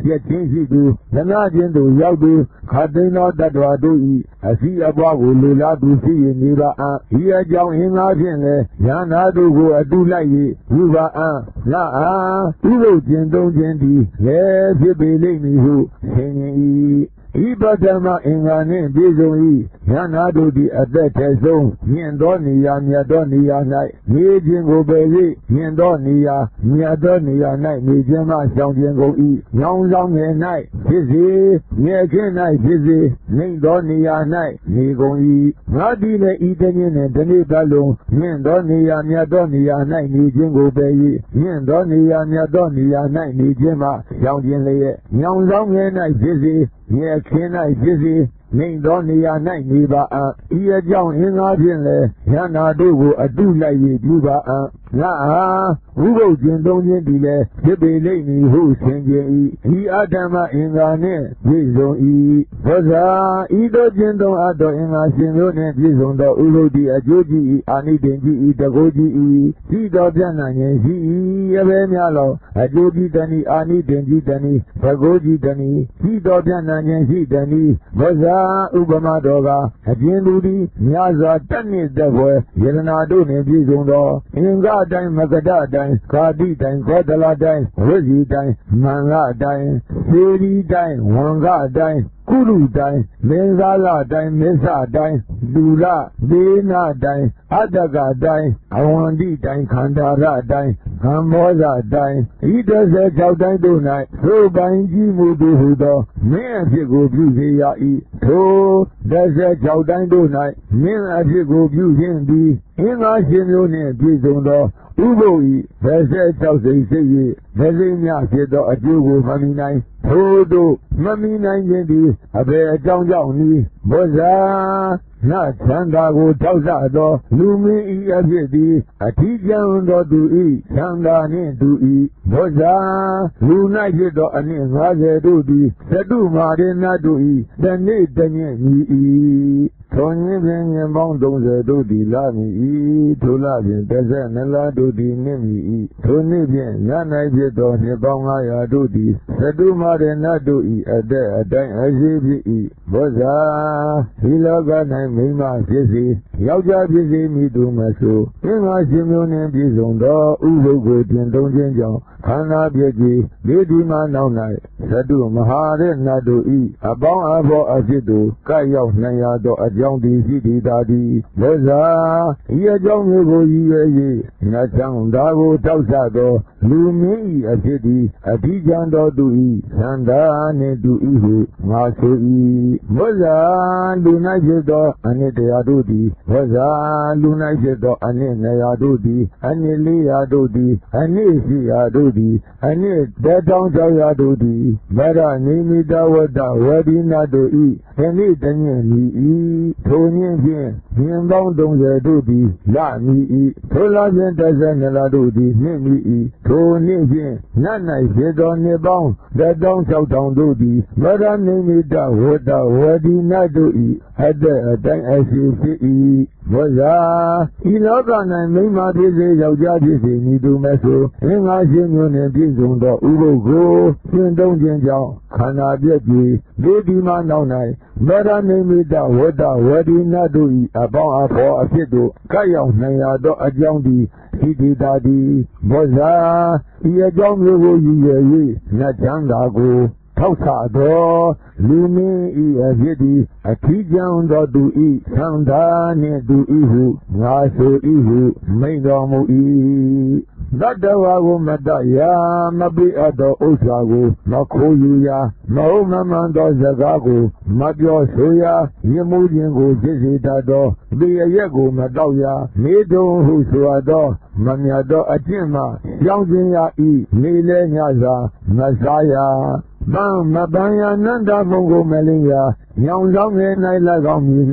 ရက်ချင်းရှိသူဓမ္မချင်းသူရောက်သူခတ်သိမ်းသောတတ္တဝါတို့၏အစီအပွားကိုလူလားသူဖြစ်ရနေပါအံဤအကြောင်းအင်္ဂါဖြင့်လည်းဉာဏ်နာတို့ကိုအတူလိုက်၍ယူပါအံလာအာဥပုပ်ခြင်းသုံးခြင်းသည်လည်းဖြစ်ပေလိမ့်မည်ဟုဆင်ញင်၏ဤပထမအင်္ဂါနှင့်ပြည့်စုံ၏ဉာဏ်နာတို့သည်အသက်ထဲဆုံးမြင့်သောနေရာမြတ်သောနေရာ၌နေခြင်းကိုပယ်၍မြင့်သောနေရာမြတ်သောနေရာ၌နေခြင်းမှရှောင်ခြင်းကုန်၏ညောင်ဆောင်ငယ်၌ဖြစ်စေငယ်ခင်း၌ဖြစ်စေနှိမ့်သောနေရာ၌နေကုန်၏ငါသည်လည်းဤတည်းနှင့်တနေ့ပတ်လုံးမြင့်သောနေရာမြတ်သောနေရာ၌နေခြင်းကိုပယ်၍မြင့်သောနေရာမြတ်သောနေရာ၌နေခြင်းမှရှောင်ခြင်းလျက်ညောင်ဆောင်ငယ်၌ဖြစ်စေငယ်ခင်း၌ဖြစ်စေနှိမ့်သောနေရာ၌နေပါအံဤအကြောင်းအင်္ဂါဖြင့်လည်းဉာဏ်နာတို့ကိုအတုလိုက်၍ပြုပါအံငါအားဥပုပ်ခြင်းသုံးခြင်းသည်လည်းဖြစ်ပေလိမ့်မည်ဟုဆင်ခြင်၏ဤအတ္တမအင်္ဂါနှင့်ပြည့်စုံ၏ဘောဇာဤသို့ခြင်းသုံးအပ်သောအင်္ဂါရှင်တို့နှင့်ပြည့်စုံသောဥပုပ်သည်အကျိုးကြီး၏အာနိသင်ကြီး၏တကုကြီး၏ရှိသောပြန့်နှံ့ခြင်းရှိ၏အဘယ်များလောအကျိုးကြီးတနည်းအာနိသင်ကြီးတနည်းတကုကြီးတနည်းရှိသောပြန့်နှံ့ခြင်းရှိတနည်းဘောဇာဥပမာတော်ကအကျဉ်သူသည်များစွာတတ်နှင့်သက်ဖွယ်ယရနာတို့နှင့်ပြည့်စုံသောအင်္ဂါတိုင်းမကဒတိုင်းခါတိတိုင်းခောတလတိုင်းဝိဇ္ဇီတိုင်းမင်္ဂတိုင်းစေရီတိုင်းဝံဂတိုင်းကုရုတိုင်းမင်းဇာလတိုင်းမစ္ဆတိုင်းလူလဒေနာတိုင်းအတ္တကတိုင်းအဝန္တိတိုင်းခန္ဓာရတိုင်းကမ္မောဇတိုင်းဤတစ်ဆယ်ခြောက်တိုင်းတို့၌သို့ပိုင်ကြီးမှုသူဟုသောမင်းအဖြစ်ကိုပြုစေရ၏ထိုတစ်ဆယ်ခြောက်တိုင်းတို့၌မင်းအဖြစ်ကိုပြုခြင်းသည်အင်္ဂါရှင်မျိုးနှင့်ပြည့်စုံသောဥပုပ်၏တစ်ဆယ်ခြောက်စိတ်စိတ်၍တစ်စိတ်များဖြစ်သောအကျိုးကိုမမီနိုင်ထိုတို့မမီနိုင်ခြင်းသည်အဘယ်အကြောင်းကြောင့်နည်းဘောဇာနချမ်းသာကိုထောက်ဆသောလူမင်းဤအဖြစ်သည်အထီးကျန်သောသူဤချမ်းသာနှင့်တူ၏ဘောဇာလူ၌ဖြစ်သောအနည်းငါးဆယ်တို့သည်သတုမာရဏတို့၏တနေ့တညက်ညီ၏ထိုညင်းဖြင့်ညင်ပေါင်းသုံးဆယ်တို့သည်လာမည်၏ထိုလဖြင့်တစ်ဆက်နှစ်လတို့သည်နှင့်မည်၏ထိုနေ့ဖြင့်ည၌ဖြစ်သောနှစ်ပေါင်းငါးရာတို့သည်သတုမာရဏတို့၏အသက်အတိုင်းအရှိဖြစ်၏ဘောဇာဒီလောက၌မိန်းမဖြစ်စေယောက်ျားဖြစ်စေမိသူမဆိုအင်္ဂါရှင်မျိုးနှင့်ပြည့်စုံသောဥပုပ်ကိုတင်သုံးခြင်းကြောင့်ခန္ဓာပြည့်ကြီးဒေဒီမနောက်၌သတုမဟာရဏတို့၏အပေါင်းအဘောအဖြစ်သို့ကပ်ရောက်နိုင်ရသောအကြောင်းသည်ရှိသည်သာသည်ဘောဇာဤအကြောင်းမျိုးကိုရည်ရွယ်၍ငါချောင်းသာကိုထောက်ဆသောလူမင်း၏အဖြစ်သည်အဓိကံတော်သူ၏သံသာနှင့်တူ၏ဟုငါဆို၏ဘောဇာလူ၌ဖြစ်သောအနှစ်တရားတို့သည်ဘောဇာလူ၌ဖြစ်သောအနှစ်နှစ်ရာတို့သည်အနှစ်လေးရာတို့သည်အနှစ်ရှိရာတို့သည်အနှစ်တထောင်၆ရာတို့သည်ဗရနိမိတဝတ္တဝဒီနာတို့၏ယနေ့တညက်မီ၏ထိုညင်းဖြင့်မြင်ပေါင်းသုံးဆယ်တို့သည်လမီ၏ထိုလဖြင့်တစ်ဆက်နှစ်လတို့သည်နှင့်မီ၏ထိုနေ့ဖြင့်နတ်၌ဖြစ်သောနှစ်ပေါင်းတထောင်၆ထောင်တို့သည်ဗရနိမိတဝတ္တဝဒီနာတို့၏အသက်အတိုင်းအရှိဖြစ်၏ဘောဇာဤလောက၌မိန်းမဖြစ်စေယောက်ျားဖြစ်စေမည်သူမဲ့ဆိုအင်္ဂါရှင်မျိုးနှင့်ပြည့်စုံသောဥပုပ်ကိုရှင်းသုံးခြင်းကြောင့်ခန္ဓာပြည့်ကြီးဒေဒီမနောက်၌ဗရနိမိတဝတ္တဝဒီနာတို့၏အပေါင်းအဖော်အဖြစ်သို့ကပ်ရောက်နိုင်ရသောအကြောင်းသည်ရှိသည်သာသည်ဘောဇာဤအကြောင်းမျိုးကိုရည်ရွယ်၍နတ်ချမ်းသာကိုထောက်ဆသောလူမင်းဤအဖြစ်သည်အထီးကျန်သောသူဤသံသာနှင့်တူ၏ဟုငါဆို၏ဟုမိန့်တော်မူ၏တတ္တဝါကိုမတတ်ရာမပိအပ်သောဥစ္စာကိုမခိုးယူရာမဟုတ်မမှန်သောစကားကိုမပြောဆိုရာရမှုခြင်းကိုဖြစ်စေတတ်သောပေအရက်ကိုမတောက်ရာနေတုံဟုဆိုအပ်သောမမြတ်သောအကျင့်မှကြောင်းခြင်းရာဤနေလဲညစာမစားရာပန်းမပန်းရာနန္ဒမုံကိုမလင်းရာညောင်ဆောင်ငယ်၌၎င်းမြည်၌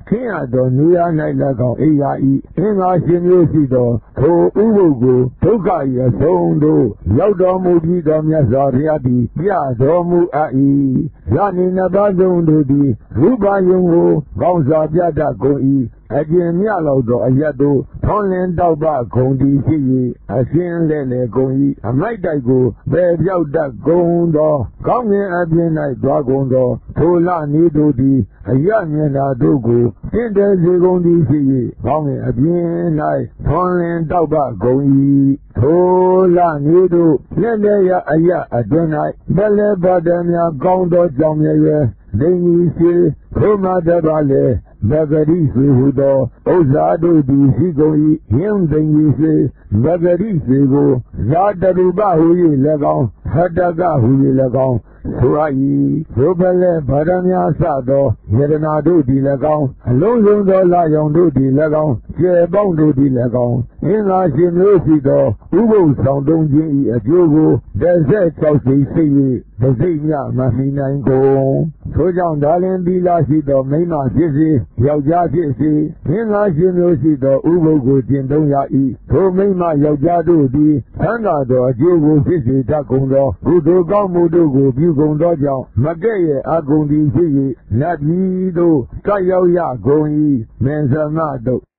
ခင်းရသောနေရာ၌၎င်းအိယာဤအင်္ဂါရှင်မျိုးရှိသောထိုဥပုပ်ကိုဒုက္ခ၏အဆုံးသို့ရောက်တော်မူပြီးသောမြတ်စွာဘုရားသည်ပြတော်မူအပ်၏ယနေ့နှစ်ပါးဆုံးတို့သည်ရူပယုံကိုကောင်းစွာပြတတ်ကုန်၏အကျဉ်မြလောက်သောအယက်သို့ထွန်းလင်းတောက်ပဂုံသည်ဖြစ်၍အရှင်းလဲလေကုန်၏အမိုက်တိုက်ကိုပယ်ပြောက်တတ်ကုန်သောကောင်းငင်အပြင်၌သွားကုန်သောထိုလနေတို့သည်အယက်မျက်နှာတို့ကိုတင့်တယ်စေကုန်သည်ဖြစ်၍ကောင်းငင်အပြင်၌ထွန်းလင်းတောက်ပဂုံ၏ထိုလနေတို့လက်လည်းရအယက်အတွင်း၌ဘယ်လဲပါတည်းများကောင်းသောကြောင့်ရဲ့ဒိဉ္စီရှိထိုမှတပါလေဘဂရိစေဟုသောဥစ္စာတို့သည်ရှိကုန်၏ယင်းဒိဉ္စီစေဘဂရိစေကိုဇာတရူပဟူ၍၎င်းဟတကဟူ၍၎င်းဆိုအပ်၏ထိုဘလဲဗာဒများစသောယတနာတို့သည်၎င်းအလုံးစုံသောလာယောင်တို့သည်၎င်းကျေပေါင်းတို့သည်၎င်းအင်္ဂါရှင်မျိုးရှိသောဥပုပ်ဆောင်သုံးခြင်း၏အကျိုးကိုတစ်ဆက်၆စိတ်စိတ်၍တစ်စိတ်မြမမိနိုင်ကုန်ထိုကြောင့်ဒါလင်သီလရှိသောမိန်းမဖြစ်စေယောက်ျားဖြစ်စေအင်္ဂါရှင်မျိုးရှိသောဥပုပ်ကိုကျင့်သုံးရ၏ထိုမိန်းမယောက်ျားတို့သည်သံဃာသောအကျိုးကိုဖြစ်စေတတ်ကုန်သောကုသိုလ်ကောင်းမှုတို့ကိုပြုကုန်သောကြောင့်မကဲ့ရဲ့အကုန်သည်ဖြစ်၍နတ်ပြည်သို့ကပ်ရောက်ရကုန်၏မင်္ဂမတုတ်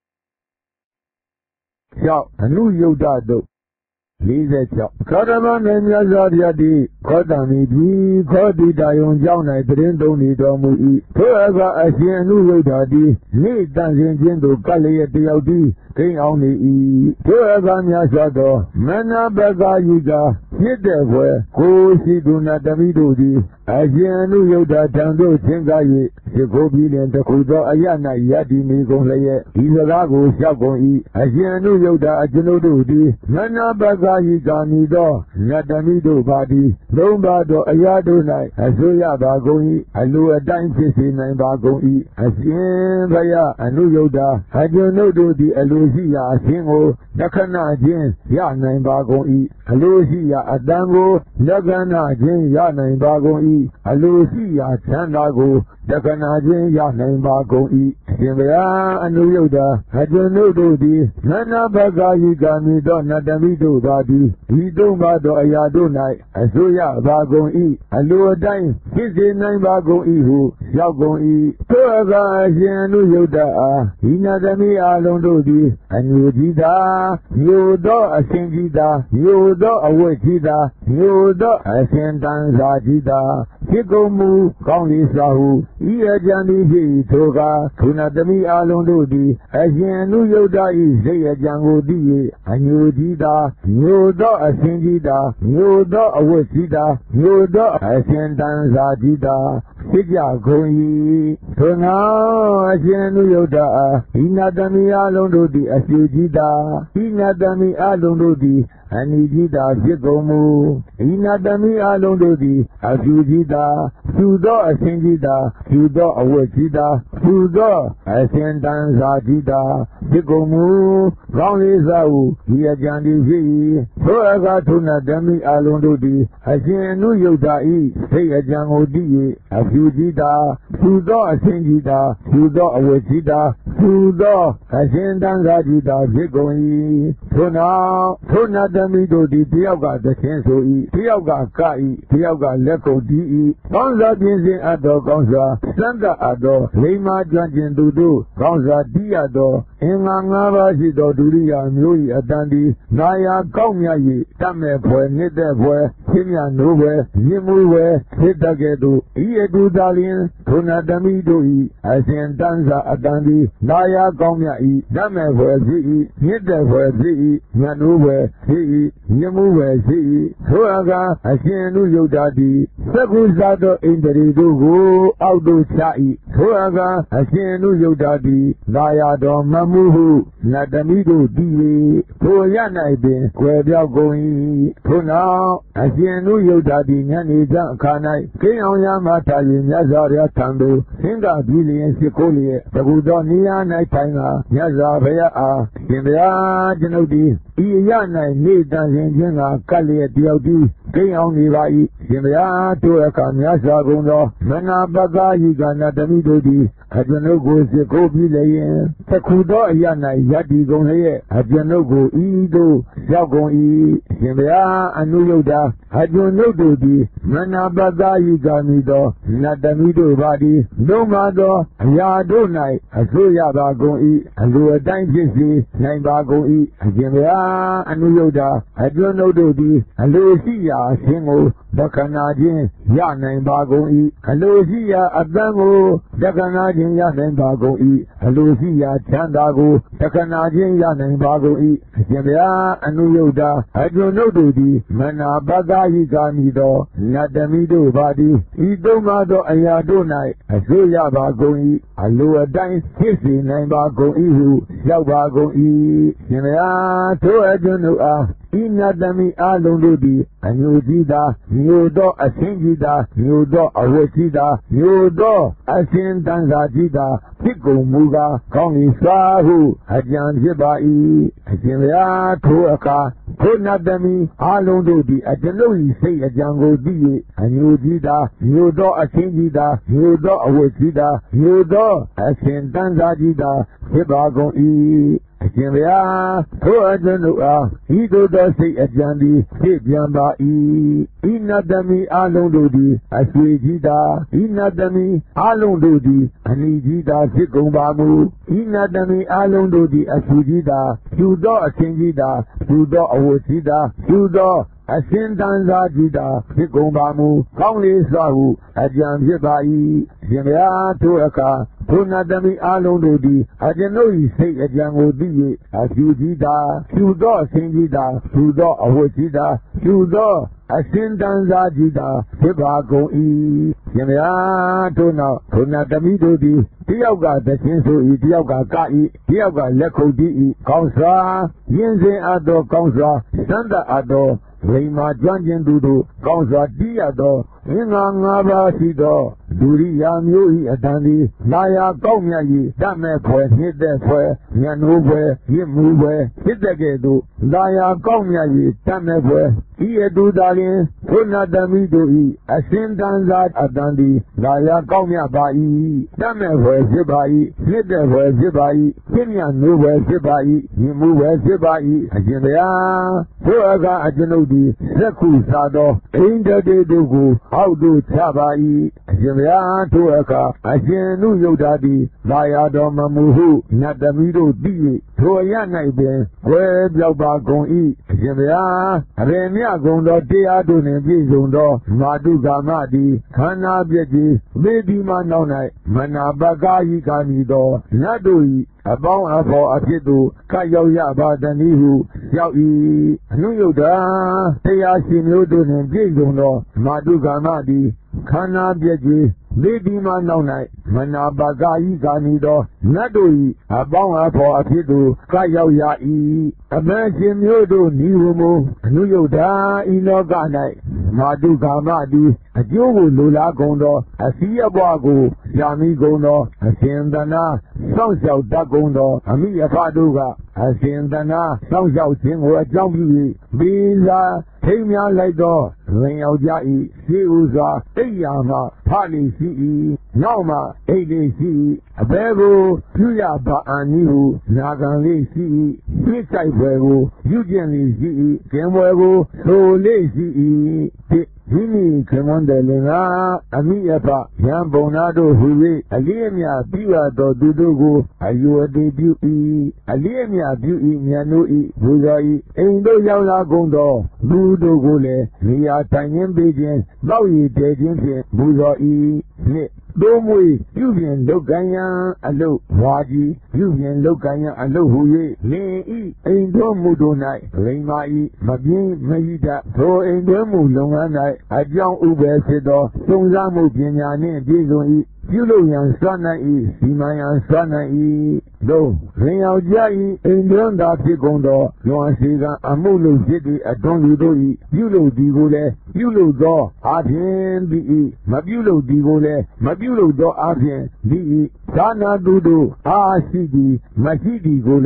၆အနုယုတ်တတုတ်လေးဆယ်၆ခရမမေမြတ်စွာဘုရားသည်ခောတံမိပြီးခောတိတယုံကြောင်း၌တရင်သုံးနေတော်မူ၏ထိုအခါအရှင်အနုယုတ်တာသည်နေ့တန်ရှင်ခြင်းသို့ကပ်လျက်တယောက်သည်ကိန်းအောင်နေ၏ထိုအခါမြတ်စွာသောမနာဘဂာယိကာဖြစ်တဲ့ဘွယ်ကိုရှိသူနာတမိတို့သည်အရှင်အနုယုတ်တာထံသို့သင်္ကား၍ရှိခိုးပြီးလင်တခုသောအရ၌ယတ္တိနေကုန်လျက်ဒီစကားကိုလျှောက်ကုန်၏အရှင်အနုယုတ်တာအကျွန်ုပ်တို့သည်မနာဘဂာယိကာမည်သောနတ်တမိတို့ပါသည်သုံးပါသောအရာတို့၌အစိုးရပါကုန်၏အလိုအတိုင်းဖြစ်စေနိုင်ပါကုန်၏အရှင်ဘုရားအနုယုတ်တာအကျွန်ုပ်တို့သည်အလိုရှိရာအခြင်းကိုလက္ခဏာချင်းရနိုင်ပါကုန်၏အလိုရှိရာအတန်ကိုလက္ခဏာချင်းရနိုင်ပါကုန်၏အလိုရှိရာချမ်းသာကိုလက္ခဏာချင်းရနိုင်ပါကုန်၏အရှင်ဘုရားအနုယုတ်တာအကျွန်ုပ်တို့သည်နန္နာဘဂာယိကာမည်သောနတ်တမိတို့ပါသည်ဒီသုံးပါသောအရာတို့၌အစိုးရပါကုန်၏အလိုအတိုင်းဖြစ်စေနိုင်ပါကုန်၏ဟုရောက်ကုန်၏ထိုအခါအရှင်အနုယုတ်တာအားဒီနတ်တမိအလုံးတို့သည်အညူကြီးသာမျိုးသောအရှင်ကြီးသာမျိုးသောအဝတ်ကြီးသာမျိုးသောအရှင်တန်စာကြီးသာဖြစ်ကုန်မူကောင်းလေးစွာဟုဤအကြံသည်ဖြစ်ထိုကခုနသမီးအလုံးတို့သည်အရှင်အနုယုတ်တာ၏စိတ်အကြံကိုသိ၍အညူကြီးသာမျိုးသောအရှင်ကြီးသာမျိုးသောအဝတ်ကြီးသာမျိုးသောအရှင်တန်စာကြီးသာဖြစ်ကြကုန်၏ထိုနောက်အရှင်အနုယုတ်တာအားဤနတ်သမီးအလုံးတို့သည်အရှိကြီးသာဤနတ်သမီးအလုံးတို့သည်အနိကြီးသာဖြစ်ကုန်မူဤနတ်သမီးအလုံးတို့သည်အဖြူကြီးသာဖြူသောအရှင်ကြီးသာဖြူသောအဝတ်ကြီးသာဖြူသောအရှင်တန်စာကြီးသာဖြစ်ကုန်မူကောင်းလေးစားဟုဒီအကြံသည်ဖြစ်၏ထိုအခါထိုနတ်သမီးအလုံးတို့သည်အရှင်အနုယုတ်တာ၏စိတ်အကြံကိုသိ၍အဖြူကြီးသာဖြူသောအရှင်ကြီးသာဖြူသောအဝတ်ကြီးသာဖြူသောအရှင်တန်စာကြီးသာဖြစ်ကုန်၏ထိုနောက်ထိုနတ်သမီးတို့သည်တယောက်ကသခင်ဆို၏တယောက်ကက၏တယောက်ကလက်ကုန်တီး၏ကောင်းစွာပြင်ဆင်အပ်သောကောင်းစွာစံတတ်အပ်သောလိမ္မာကျွမ်းကျင်သူတို့ကောင်းစွာတီးရသောအင်္ဂါ၅ပါးရှိသောဒုရိယာမျိုး၏အတန်သည်နာယာကောင်းမြတ်၍တတ်မဲ့ဖွယ်မြင့်တဲ့ဖွယ်ဖြစ်မြတ်နိုးဖွယ်မြင့်မှုဖွယ်ဖြစ်တတ်ကဲ့သို့ဤအတူသာလျှင်ထိုနတ်သမီးတို့၏အရှင်တန်စာအတန်သည်နာယာကောင်းမြတ်၏တတ်မဲ့ဖွယ်ဖြစ်၏မြင့်တဲ့ဖွယ်ဖြစ်၏မြတ်နိုးဖွယ်ဖြစ်၏မြင့်မှုဖွယ်ဖြစ်၏ထိုအခါအရှင်အနုယုတ်တာသည်သက္ကုဇာသောဣန္ဒြေတို့ကိုအောက်သို့ချ၏ထိုအခါအရှင်အနုယုတ်တာသည်နာယာတော်မမှုဟုနတ်သမီးတို့သိ၍ထိုရ၌ပင်ကွယ်ပြောက်ကုန်၏ထိုနောက်အရှင်အနုယုတ်တာသည်ညနေကျအခါ၌ကိန်းအောင်ရမှထား၍မြတ်စွာဘုရားထံသို့ဆင်းကပြီးလျင်ရှိခိုးလျက်တကူသောနေရာ၌ထိုင်ကမြတ်စွာဘုရားအားရှင်ဘုရားကျွန်ုပ်သည်ဤရ၌နေတန်ရှင်ချင်းကကတ်လျက်တယောက်တည်းကိန်းအောင်နေပါ၏ရှင်ဗျာတို့အခါမြတ်စွာဘုရားမနာပကာယိကနာတမိတို့သည်အကျွန်ုပ်ကိုစစ်ကိုပြီးလျင်တခုသောအရ၌ယတ္တိကုန်လျက်အကျွန်ုပ်ကိုဤသို့ရောက်ကုန်၏ရှင်ဗျာအနုယုဒ္ဓအကျွန်ုပ်တို့သည်မနာပကာယိကမိသောနတ်တမိတို့ပါသည်လုံးမသောအရာတို့၌အစိုးရပါကုန်၏အလိုအတိုင်းဖြစ်စေနိုင်ပါကုန်၏အရှင်ဗျာအနုယုဒ္ဓအကျွန်ုပ်တို့သည်အလိုရှိရာအခြင်းကိုဒက္ခနာခြင်းရနိုင်ပါကုန်၏အလိုရှိရာအတန်ကိုဒက္ခနာခြင်းရနိုင်ပါကုန်၏အလိုရှိရာချမ်းသာကိုဒက္ခနာခြင်းရနိုင်ပါကုန်၏အရှင်ဗျာအနုယုဒ္ဓအကျွန်ုပ်တို့သည်မနာပကာယိကာမိသောနတ်တမိတို့ပါသည်ဤသုံးပါးသောအရာတို့၌အစိုးရပါကုန်၏အလိုအတိုင်းဖြစ်စေနိုင်ပါကုန်၏ဟုရောက်ပါကုန်၏ရှင်ဗျာထိုအကျွန်ုပ်အားဤနတ်တမိအလုံးတို့သည်အညိုကြီးသာမျိုးသောအစင်းကြီးသာမျိုးသောအဝတ်ကြီးသာမျိုးသောအစင်းတန်စာကြီးသာဖြစ်ကုန်မူကားကောင်း၏စွာဟုအကြံဖြစ်ပါ၏အရှင်ဗျာထိုအခါထိုနတ်တမိအလုံးတို့သည်အကျွန်ုပ်၏စိတ်အကြံကိုသိ၍အညိုကြီးသာမျိုးသောအစင်းကြီးသာမျိုးသောအဝတ်ကြီးသာမျိုးသောအစင်းတန်စာကြီးသာဖြစ်ပါကုန်၏အရှင်ဗျာထိုအကျွန်ုပ်အားဤသို့သောစိတ်အကြံသည်ဖြစ်ပြန်ပါ၏ဤနတ်တမိအလုံးတို့သည်အဆွေကြီးသာဤနတ်တမိအလုံးတို့သည်အနီကြီးသာဖြစ်ကုန်ပါမူဤနတ်တမိအလုံးတို့သည်အဆူကြီးသာဖြူသောအခြင်းကြီးသာဖြူသောအဝတ်ကြီးသာဖြူသောအစင်တန်စာကြီးသာဖြစ်ကုန်ပါမူကောင်းလေးစွာဟုအကြံဖြစ်ပါ၏ရှင်ဗျာထိုအခါထိုနတ်တမိအလုံးတို့သည်အကျွန်ုပ်၏စိတ်အကြံကိုသိ၍အဖြူကြီးသာဖြူသောအစင်ကြီးသာဖြူသောအဝတ်ကြီးသာဖြူသောအစင်တန်စာကြီးသာဖြစ်ပါကုန်၏ရှင်ဗျာထိုနောက်ထိုနတ်တမိတို့သည်တယောက်ကသချင်းဆို၏တယောက်ကက၏တယောက်ကလက်ခုပ်တီး၏ကောင်းစွာရင်းစင်အပ်သောကောင်းစွာစမ်းသပ်အပ်သောလိမ္မာကျွမ်းကျင်သူတို့ကောင်းစွာတီးရသောအင်္ဂါ၅ပါးရှိသောဒုရိယာမျိုး၏အတန်သည်လာယာကောက်မြတ်၏တတ်မဲ့ဖွယ်နှိမ့်သက်ဖွယ်ညနိုးဖွယ်ရစ်မှုဖွယ်ဖြစ်တဲ့ကဲ့သို့လာယာကောက်မြတ်၏တတ်မဲ့ဖွယ်ဤအတူသာလျှင်ထိုနတ်တမိတို့၏အစင်တန်စာအတန်သည်လာယာကောက်မြတ်ပါ၏တတ်မဲ့ဖွယ်ဖြစ်ပါ၏နှိမ့်သက်ဖွယ်ဖြစ်ပါ၏ဖြစ်မြတ်နိုးဖွယ်ဖြစ်ပါ၏ရစ်မှုဖွယ်ဖြစ်ပါ၏အရှင်ဗျာထိုအခါအကျွန်ုပ်သည်ဇက်ခုစားသောအိန္ဒတေတို့ကိုအောက်သို့ချပါ၏အရှင်ဗျာထိုအခါအရှင်နုယုဒ္ဓသည်လာယာတော်မမူဟုနတ်တမိတို့သိ၍ထိုအရ၌ပင်ွယ်ပြောက်ပါကုန်၏အရှင်ဗျာအရေမြကုန်သောတရားတို့နှင့်ပြည့်စုံသောမာတုကာမသည်ခန္ဓာပြည့်ကြီးသေဒီမှနောက်၌မနာပကာယိကာမိသောနတ်တို့၏အပေါင်းအဖော်အဖြစ်သို့ကပ်ရောက်ရပါတနည်းဟုရောက်၏အနုယုဒ္ဓတရားရှင်မျိုးတို့နှင့်ပြည့်စုံသောမာတုကာမသည်ခန္ဓာပြည့်ကြီးသေဒီမှနောက်၌မနာပကာယိကာမိသောနတ်တို့၏အပေါင်းအဖော်အဖြစ်သို့ကပ်ရောက်ရ၏အမှန်ရှင်မျိုးတို့ဤဝမူအနုယုဒ္ဓဤလောက၌မာတုကာမသည်အကျိုးကိုလိုလားကုန်သောအစည်းအပွားကိုရှာမိကုန်သောအစဉ်တနာစောင့်ရှောက်တတ်ကုန်သောအမိအဖတို့ကအစဉ်တနာစောင့်ရှောက်ခြင်းကိုအကြောင်းပြု၍ပိစာထိမ်းများလိုက်သောလင်ယောက်ျား၏ရှေးဥစွာအိယာမှဖလိရှိ၏နောက်မှအိတ်လေးရှိ၏အဘဲကိုပြုရပါအန်ဤဟုနာခံလေးရှိ၏ပြစ်ဆိုင်ဘွယ်ကိုပြုကျင့်လေးရှိ၏ကျင်ဘွယ်ကိုဆိုလေးရှိ၏ဒီနည်းခမွန်တယ်လင်ကအမိအဖရံပုံနာတို့ဟူ၍အလေးအမြပြုရသောသူတို့ကိုအယုအတိပြု၏အလေးအမြပြု၏မြတ်တို့၏ဘုရား၏အိမ်တို့ရောက်လာကုန်သောလူတို့ကိုလည်းနေရာထိုင်ခြင်းပေးခြင်းတောက်ရည်တည်ခြင်းဖြင့်ဘုရား၏နှစ်တိုးမွေပြုပြင်လုတ်ကန်ရန်အလုတ်ဝါကြီးပြုပြင်လုတ်ကန်ရန်အလုတ်ဟူ၍လင်ဤအိမ်တော်မူတို့၌လိမ္မာဤမပြင်းမဤတထိုအိမ်တော်မူလုပ်ငန်း၌အကြောင်းဥပဲဖြစ်သောစုံစမ်းမှုပညာနှင့်ပြည့်စုံ၏ပြုလုပ်ရန်စွမ်းနိုင်၏စီမံရန်စွမ်းနိုင်၏သုံးလင်ယောက်ျား၏အိမ်တွင်သာဖြစ်ကုန်သောလွန်စီကံအမှုလုပ်ဖြစ်သည့်အတွန်းလူတို့၏ပြုလုပ်သည်ကိုလည်းပြုလုပ်သောအာဖြင့်သည်၏မပြုလုပ်သည်ကိုလည်းမပြုလုပ်သောအာဖြင့်သည်၏သာနာသူတို့အာရှိသည်မရှိသည်ကိုလည်း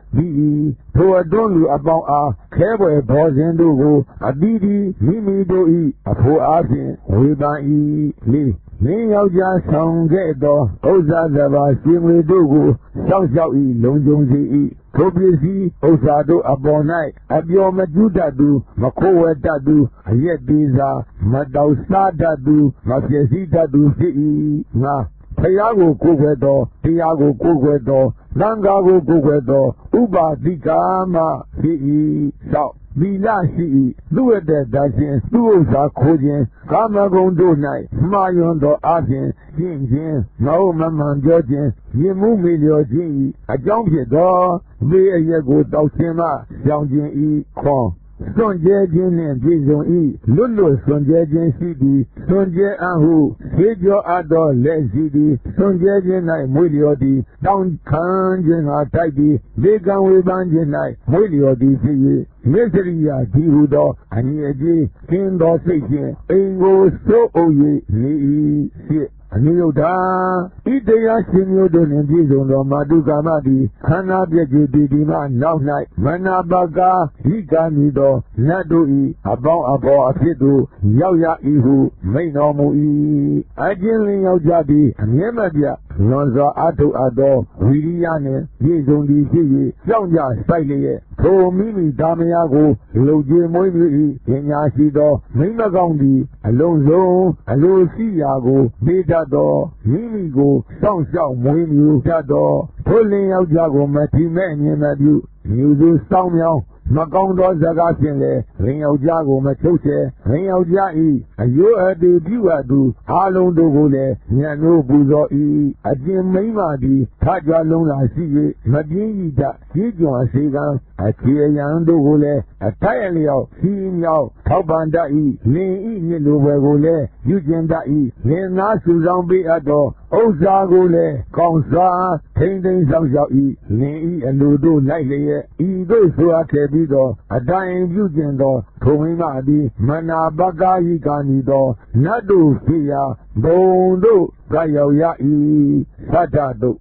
သည်ထိုအတွန်းလူအပေါင်းအားခဲပွဲဘောဇင်တို့ကိုအသီးသီးမိမိတို့၏အဖို့အားဖြင့်ဝေဖန်၏လေးမင်းယောက်ျားဆောင်ခဲ့သောဥစ္စာသဘာရှင်ငွေတို့ကိုစောင့်ရှောက်၏လုံခြုံစေ၏ထိုပစ္စည်းဥစ္စာတို့အပေါ်၌အပျော်မကျူးတတ်သူမခိုးဝဲတတ်သူအရက်သေးစာမတောက်စားတတ်သူမပျက်စီးတတ်သူဖြစ်၏ငါဖယားကိုကိုးကွယ်သောတရားကိုကိုးကွယ်သောသံဃာကိုကိုးကွယ်သောဥပါတိကာမဖြစ်၏သောသီလရှိ၏သူ့တဲ့တတ်ခြင်းသူ့ဥစ္စာခိုးခြင်းကာမဂုဏ်တို့၌မှားယွင်းသောအခြင်းကျင့်ခြင်းမဟုတ်မမှန်ပြောခြင်းယဉ်မှုမေလျော်ခြင်း၏အကြောင်းဖြစ်သောဘေးအရက်ကိုတောက်ခြင်းမှရှောင်ခြင်း၏ခွန်စွန့်ကြဲခြင်းနှင့်ပြည့်စုံ၏လွတ်လွတ်စွန့်ကြဲခြင်းရှိသည်စွန့်ကြဲအံ့ဟုခြေကြောအပ်သောလက်ရှိသည်စွန့်ကြဲခြင်း၌မွေးလျော်သည်တောင်းခံခြင်းငါတိုက်သည်ဒေကံဝေပန်းခြင်း၌မွေးလျော်သည်ဖြစ်၍မေစရိယာဒီဟုသောအညီအကျေးကင်းသောစိတ်ဖြင့်အိမ်ကိုစိုးအုပ်၍နေ၏ဖြစ်အနိယုဒ္ဓဣတရားရှင်မျိုးတို့နှင့်ပြည့်စုံသောမာတုကာမသည်ခန္ဓာပြည့်ကြည်တည်ဒီမှနောက်၌မနာပကာဤကာမီသောနတ်တို့၏အပေါင်းအဘောအဖြစ်သို့ရောက်ရ၏ဟုမိန့်တော်မူ၏အချင်းလင်းယောက်ျားသည်အမြဲမပြတ်လွန်စွာအထုအပ်သောဝိရိယနှင့်ပြည့်စုံသည်ဖြစ်၍ကြောင့်ကြစိုက်လျက်ထိုမိမိသားမယားကိုလုံခြေမွေးမြူ၏ပညာရှိသောမိမကောင်းသည်အလုံးစုံအလိုရှိရာကိုပေးတတ်သောမိမိကိုစောင့်ရှောက်မွေးမြူတတ်သောထိုလင်းယောက်ျားကိုမထီမဲ့မြင်မပြုမြူသူစောင်းမြောင်းမကောင်းသောစကားဖြင့်လည်းလင်းယောက်ျားကိုမချုပ်ချယ်လင်းယောက်ျား၏အယိုးအသေးပြုအပ်သူအလုံးတို့ကိုလည်းညံ့နိုးပူဇော်၏အကျဉ်မိမ့်မာသည်ထကြွလုံးလာရှိ၍မပြင်းဤတကြီးကျွံအစေကံအခြေယံတို့ကိုလည်းအထိုက်အလျောက်စီမြောက်ထောက်ပံတတ်၏လင်းဤမြစ်လိုဘွယ်ကိုလည်းပြုကျင်တတ်၏လင်းသားစုဆောင်ပေးအပ်သောဥစ္စာကိုလည်းကောင်းစွာထိမ့်သိမ်းဆောင်ရှောက်၏လင်းဤအလိုတို့လိုက်လျက်ဤတို့ဆိုအပ်ခဲ့ပြီးသောအတိုင်းပြုကျင်သောထိုမိမသည်မနာပကာယိကာနီသောနတ်တို့ဖြစ်ရာဘုံတို့ကရောက်ရ၏သတ္တတို့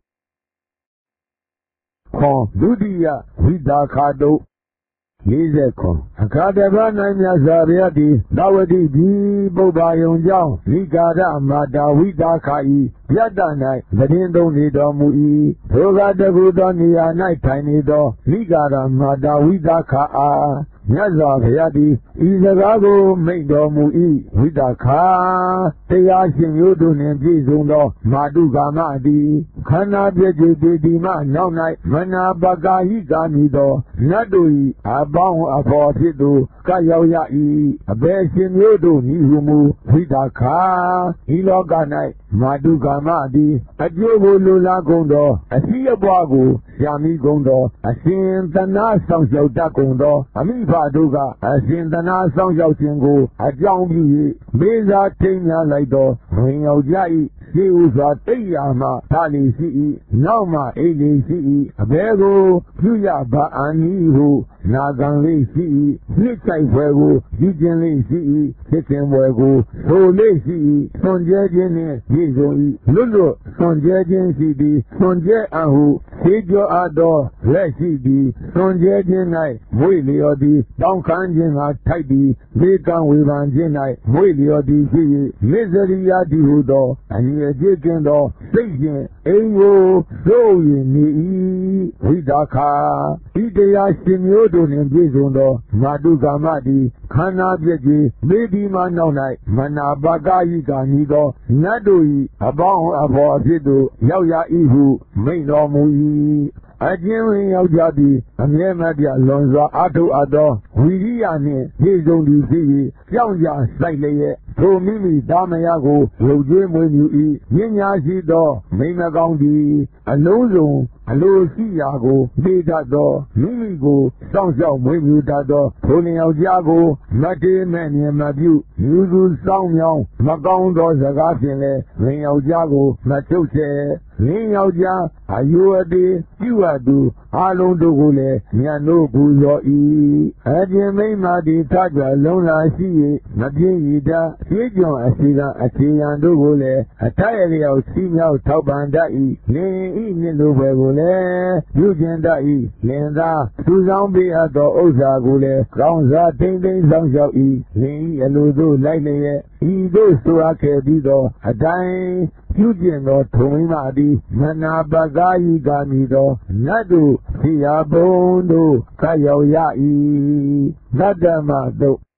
ခွန်ဒုတိယဝိဒါခတုလေးဆယ်ခွန်အခါတပတ်၌မြတ်စွာဘုရားသည်သဝတိပြည်ပုဗ္ဗာယုံကြောင့်လိကာရမာတာဝိဒါခဤယတ္တ၌သတင်းသုံးနေတော်မူ၏ထိုကတကူသောနေရာ၌ထိုင်နေသောလိကာရမာတာဝိဒါခအားမြတ်စွာဘုရားသည်ဤစကားကိုမိန့်တော်မူ၏ဝိဒါခတရားရှင်မျိုးတို့နှင့်ပြည့်စုံသောမာတုကာမသည်ခန္ဓာပြည့်ကြည်တည်ဒီမှနောက်၌မနာပကာဟိကာမီသောနတ်တို့၏အပေါင်းအဖော်ဖြစ်သူကရောက်ရ၏အဘယ်ရှင်မျိုးတို့ဤဟုမူဝိဒါခဤလောက၌မာတုကာမသည်အကျိုးကိုလိုလားကုန်သောအစည်းအပွားကိုရှာမိကုန်သောအရှင်သနာဆောင်လျှောက်တတ်ကုန်သောအမိဖတို့ကအရှင်သနာဆောင်လျှောက်ခြင်းကိုအကြောင်းပြု၍မေဇာထိန်များလိုက်သောဝင်ယောက်ျား၏ရှိဥစွာတိတ်ရာမှထားလေရှိ၏နောက်မှအိတ်လေရှိ၏အဘယ်ကိုပြုရပါအန်ဤဟုနာခံလေးရှိ၏နှစ်ဆိုင်ဖွယ်ကိုယူကျင်လေးရှိ၏ဖြစ်ခြင်းဖွယ်ကိုဆိုလေးရှိ၏ဆွန်ကျဲခြင်းနှင့်ပြည့်စုံ၏လွတ်လွတ်ဆွန်ကျဲခြင်းရှိသည်ဆွန်ကျဲအဟုခြေကြောအပ်သောလက်ရှိသည်ဆွန်ကျဲခြင်း၌မွေလျော်သည်တောင်းခံခြင်းကထိုက်သည်မေကံဝေဖန်ခြင်း၌မွေလျော်သည်ဖြစ်၍မေစရိယာတိဟုသောအညီအကျေးကင်းသောစိတ်ဖြင့်အိမ်ကိုစိုး၍နေ၏ဝိဒါခဤတရားရှင်မျိုးတို့နှင့်ပြည့်စုံသောမာတုကာမသည်ခန္ဓာပြည့်ကြည်မေဒီမာနောက်၌မနာပကာယိကာနီသောနတ်တို့၏အပေါင်းအဖော်အဖြစ်သို့ရောက်ရ၏ဟုမိန့်တော်မူ၏အချင်းဝင်ယောက်ျားသည်အမြဲမပြတ်လွန်စွာအထုအပ်သောဝိရိယနှင့်ပြည့်စုံသည်ဖြစ်၍ကြောင့်ကြစိုက်လျက်ထိုမိမိသားမယားကိုလုံကျွေးမွေးမြူ၏ပညာရှိသောမိမကောင်းသည်အလုံးစုံအလိုရှိရာကိုပေးတတ်သောမိမိကိုစောင့်ရှောက်မွေးမြူတတ်သောထိုလျင်ယောက်ျားကိုမတေးမဲ့မြင်မပြုမြူသူစောင့်မြောင်းမကောင်းသောစကားဖြင့်လည်းလျင်ယောက်ျားကိုမချုပ်ချယ်လင်းယောက်ျားအယိုအသေးပြုအပ်သူအလုံးတို့ကိုလည်းညံ့နိုးပူဇော်၏အပြင်မိမ့်မာသည်ထကြွလုံးလာရှိ၍မပြင်းရည်တဖြည့်ကျွံအစီကံအခြေယံတို့ကိုလည်းအထိုက်အလျောက်စီးမြောက်ထောက်ပံတတ်၏လင်းဤမြင့်လိုဘွယ်ကိုလည်းပြုကျင်တတ်၏လင်သာသူဆောင်ပေးအပ်သောဥစ္စာကိုလည်းကောင်းစားထိမ့်သိမ်းဆောင်ရှောက်၏လင်၏အလိုသို့လိုက်လျက်ဤသို့ဆိုအပ်ခဲ့ပြီးသောအတိုင်းပြုကျင်သောထုံမိမသည်မနာပကာယိကာမိသောနတ်တို့စီယာဘုံတို့ကရောက်ရ၏နတ္တမတုတ်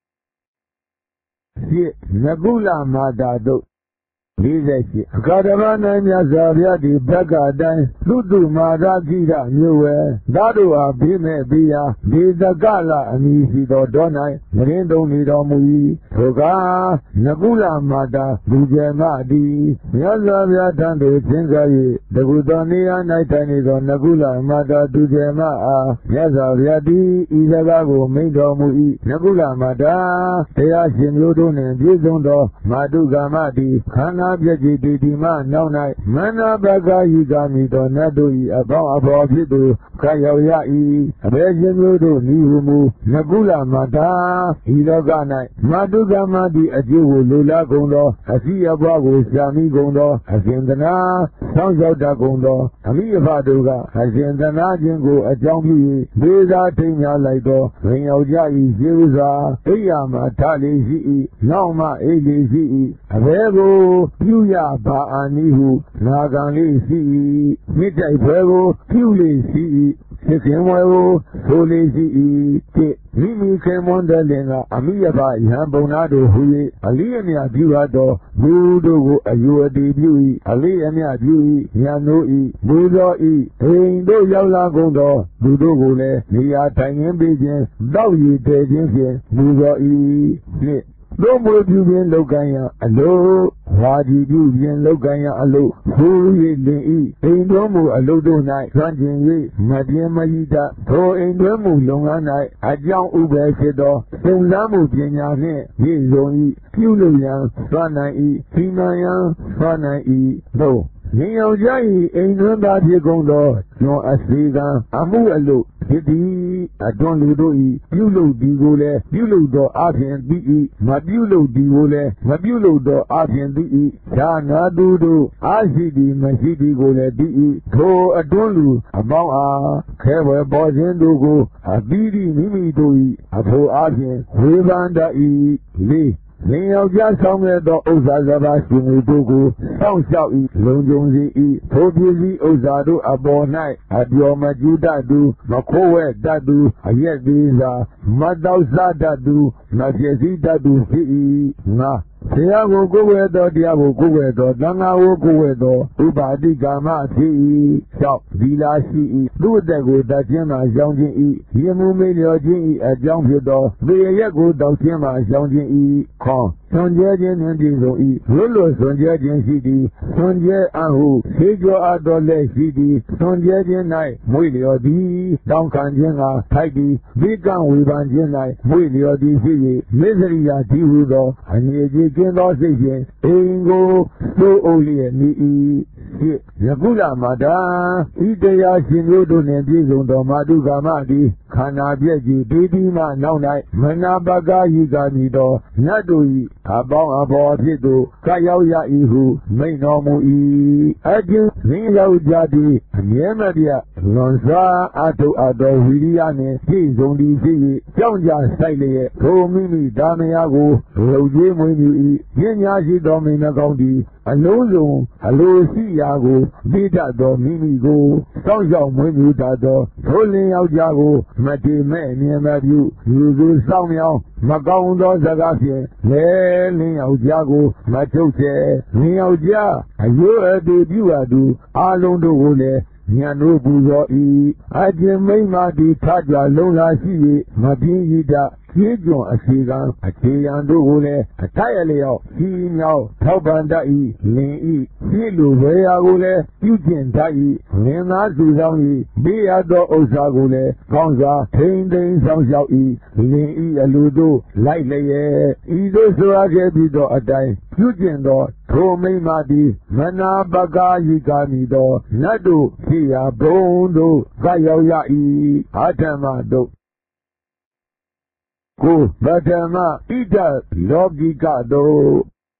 ရှိနကုလမာတာတုတ်လေးဆယ်ရှိအကာဓမ္မနိုင်မြတ်စွာဘုရားဒီဘက်ကအတိုင်းသုတုမာရခိရမြို့ဝဲဓာတုအားဘေးမဲ့ဘေးရာဒေသကလအမည်ရှိသောဒေါ၌မရင်းသုံးနေတော်မူ၏ထိုကနကုလမာတာလူကျယ်မသည်မြတ်စွာဘုရားထံသို့ဆင်းကား၍တကုသောနေရာ၌ထိုင်နေသောနကုလမာတာလူကျယ်မအားမြတ်စွာဘုရားသည်ဤစကားကိုမိန့်တော်မူ၏နကုလမာတာတရားရှင်မျိုးတို့နှင့်ပြည့်စုံသောမာတုကာမသည်ခန္ဓာပြည့်ကြည်တည်ဒီမှနောက်၌မနာပကာယိကာမိသောနတ်တို့၏အပေါင်းအဘော်ဖြစ်သူခရောက်ရ၏အဘယ်ရှင်မျိုးတို့ဤဟုမူနကုလမာတာဤလောက၌မာတုကာမသည်အကျိုးကိုလိုလားကုန်သောအစီအပွားကိုရှာမိကုန်သောအစဉ်သနာဆောင်းလျှောက်တတ်ကုန်သောအမိအဖတို့ကအစဉ်သနာခြင်းကိုအကြောင်းပြု၍ဒေသာထိန်များလိုက်သောရင်ရောက်ကြ၏ရှိဥစွာအိယာမှာထလေရှိ၏နောက်မှအိလေရှိ၏အဘယ်ကိုပြုရပါအာနိဟုနာခံလေးရှိ၏မိတိုက်ဖွဲကိုပြုလေးရှိ၏သိခင်ဝဲကိုဆိုလေးရှိ၏တိမိမိခေမွန်တဲ့လင်ကအမိယဘယံပုံနာတို့ဟူ၍အလိအမြပြုအပ်သောလူတို့ကိုအယူအတီပြု၏အလိအမြပြု၏ညာနိုး၏မူသော၏အိမ်တို့ရောက်လာကုန်သောလူတို့ကိုလည်းနေရာထိုင်ရင်းပေးခြင်းတောက်ရည်တည်ခြင်းဖြင့်မူသော၏နှစ်တို့မူပြုခြင်းလောကံယအလိုဝါကြည်ပြုခြင်းလောကံယအလိုဟူ၍လင်၏အိမ်တော်မူအလိုတို့၌ဆွမ်းကျင်၍မပြင်းမဤတထိုအိမ်တွင်မူလုံငန်း၌အကြောင်းဥပ္ပေဖြစ်သောစုံစမ်းမှုပညာနှင့်ပြည့်စုံ၏ပြုလို့ရန်ဆွမ်းနိုင်၏ဒီမှန်ရန်ဆွမ်းနိုင်၏သို့ဉာဏ်ယောက်ျား၏အိမ်တွင်သာဖြစ်ကုန်သောကျွန်းအစီကံအမှုအလို့ဖြစ်သည်အတွန်းလူတို့၏ပြုလုပ်သည်ကိုလည်းပြုလုပ်သောအပြင်သိ၏မပြုလုပ်သည်ကိုလည်းမပြုလုပ်သောအပြင်သိ၏ဈာနာသူတို့အာရှိသည်မရှိသည်ကိုလည်းသိ၏ထိုအတွန်းလူအပေါင်းအားခဲဝဲပေါ်ခြင်းတို့ကိုအသီးသီးမိမိတို့၏အဖို့အပြင်ဝေဖန်တတ်၏လေးလင်ယောက်ျားဆောင်ခဲ့သောဥစ္စာစပါးရှင်မှုတို့ကိုစောင့်ရှောက်၏လုံခြုံစေ၏ထိုပစ္စည်းဥစ္စာတို့အပေါ်၌အပျော်မကျူးတတ်သူမခိုးဝဲတတ်သူအရက်သေးစာမတောက်စားတတ်သူမဖြစ်စည်းတတ်သူဖြစ်၏ငါဆရာကိုကိုယ်ဝဲသောတရားကိုကိုယ်ဝဲသောသံဃာကိုကိုယ်ဝဲသောဥပါတိကာမဖြစ်၏၆ဒီလာရှိ၏သူ့အသက်ကိုတတ်ခြင်းမှရှောင်ခြင်း၏ယမှုမေလျော်ခြင်း၏အကြောင်းဖြစ်သောသေရက်ကိုတောက်ခြင်းမှရှောင်ခြင်း၏ခေါင်းဆွန်ကျဲခြင်းနှင့်ပြည့်စုံ၏လွတ်လွတ်ဆွန်ကျဲခြင်းရှိသည်ဆွန်ကျဲအဟုသေကျော်အပ်တော်လက်ရှိသည်ဆွန်ကျဲခြင်း၌မွေလျော်သည်တောင်းခံခြင်းကထိုက်သည်ဘေးကဝေဖန်ခြင်း၌မွေလျော်သည်ဖြစ်၍မေစရိယာဒီဟုသောအနေကြီးကျင်းသောစိတ်ဖြင့်အိမ်ကိုသိုးအုပ်လျက်နေ၏ယကုလမာတာဤတရားရှင်မျိုးတို့နှင့်ပြည့်စုံသောမာတုကာမသည်ခန္ဓာပြည့်ကြည်ဒေတိမှနောက်၌မနာပကာယိကာမိသောမြတ်တို့၏အပေါင်းအဘော်ဖြစ်သို့ကရောက်ရ၏ဟုမိန့်တော်မူ၏အချင်းလင်းရောက်ကြသည်အမြဲမပြတ်လွန်စွာအထုအပ်သောဝိရိယနှင့်ပြည့်စုံသည်ဖြစ်၍ကြောင့်ကြဆိုင်လျက်ထိုမိမိဒါမယာကိုလုံကျေးမွေးမြူ၏ပညာရှိသောမိမကောင်းသည်အလုံးစုံအလိုရှိရာကိုသိတတ်သောမိမိကိုစောင့်ရှောက်မွေးမြူတတ်သောထိုလင်းယောက်ျားကိုမတည်မဲ့မြင်မပြုလူစုစောင့်မြောင်းမကောင်းသောစကားဖြင့်လဲလင်းယောက်ျားကိုမထုတ်ချေလင်းယောက်ျားအယိုးအသေးပြုအပ်သူအာလုံးတို့ကိုလည်းညံတို့ပူဇော်၏အချင်းမိမ့်မာသည်ထကြွလုံးလာရှိ၍မပြင်းဤတခြေကျွံအစီကံအခြေရန်တို့ကိုလည်းအထိုက်အလျောက်စီမြောက်ထောက်ပံ့တတ်၏လင်၏ပြည့်လိုဝေရာကိုလည်းပြုကျင့်တတ်၏လင်သားစုဆောင်၏ဘေးရသောဥစ္စာကိုလည်းကောင်းစွာထိန်သိမ်းဆောင်ရှောက်၏လင်၏အလိုတို့လိုက်လျက်ဤသို့ဆိုရခဲ့ပြီးသောအတိုင်းပြုကျင့်သောထိုမိမ္မာသည်မနာပကာယိကာမိသောနတ်တို့ဖြစ်ရာဘုံတို့ကရောက်ရ၏အာထမတို့ကိုပထမဣဒလောကိကတို့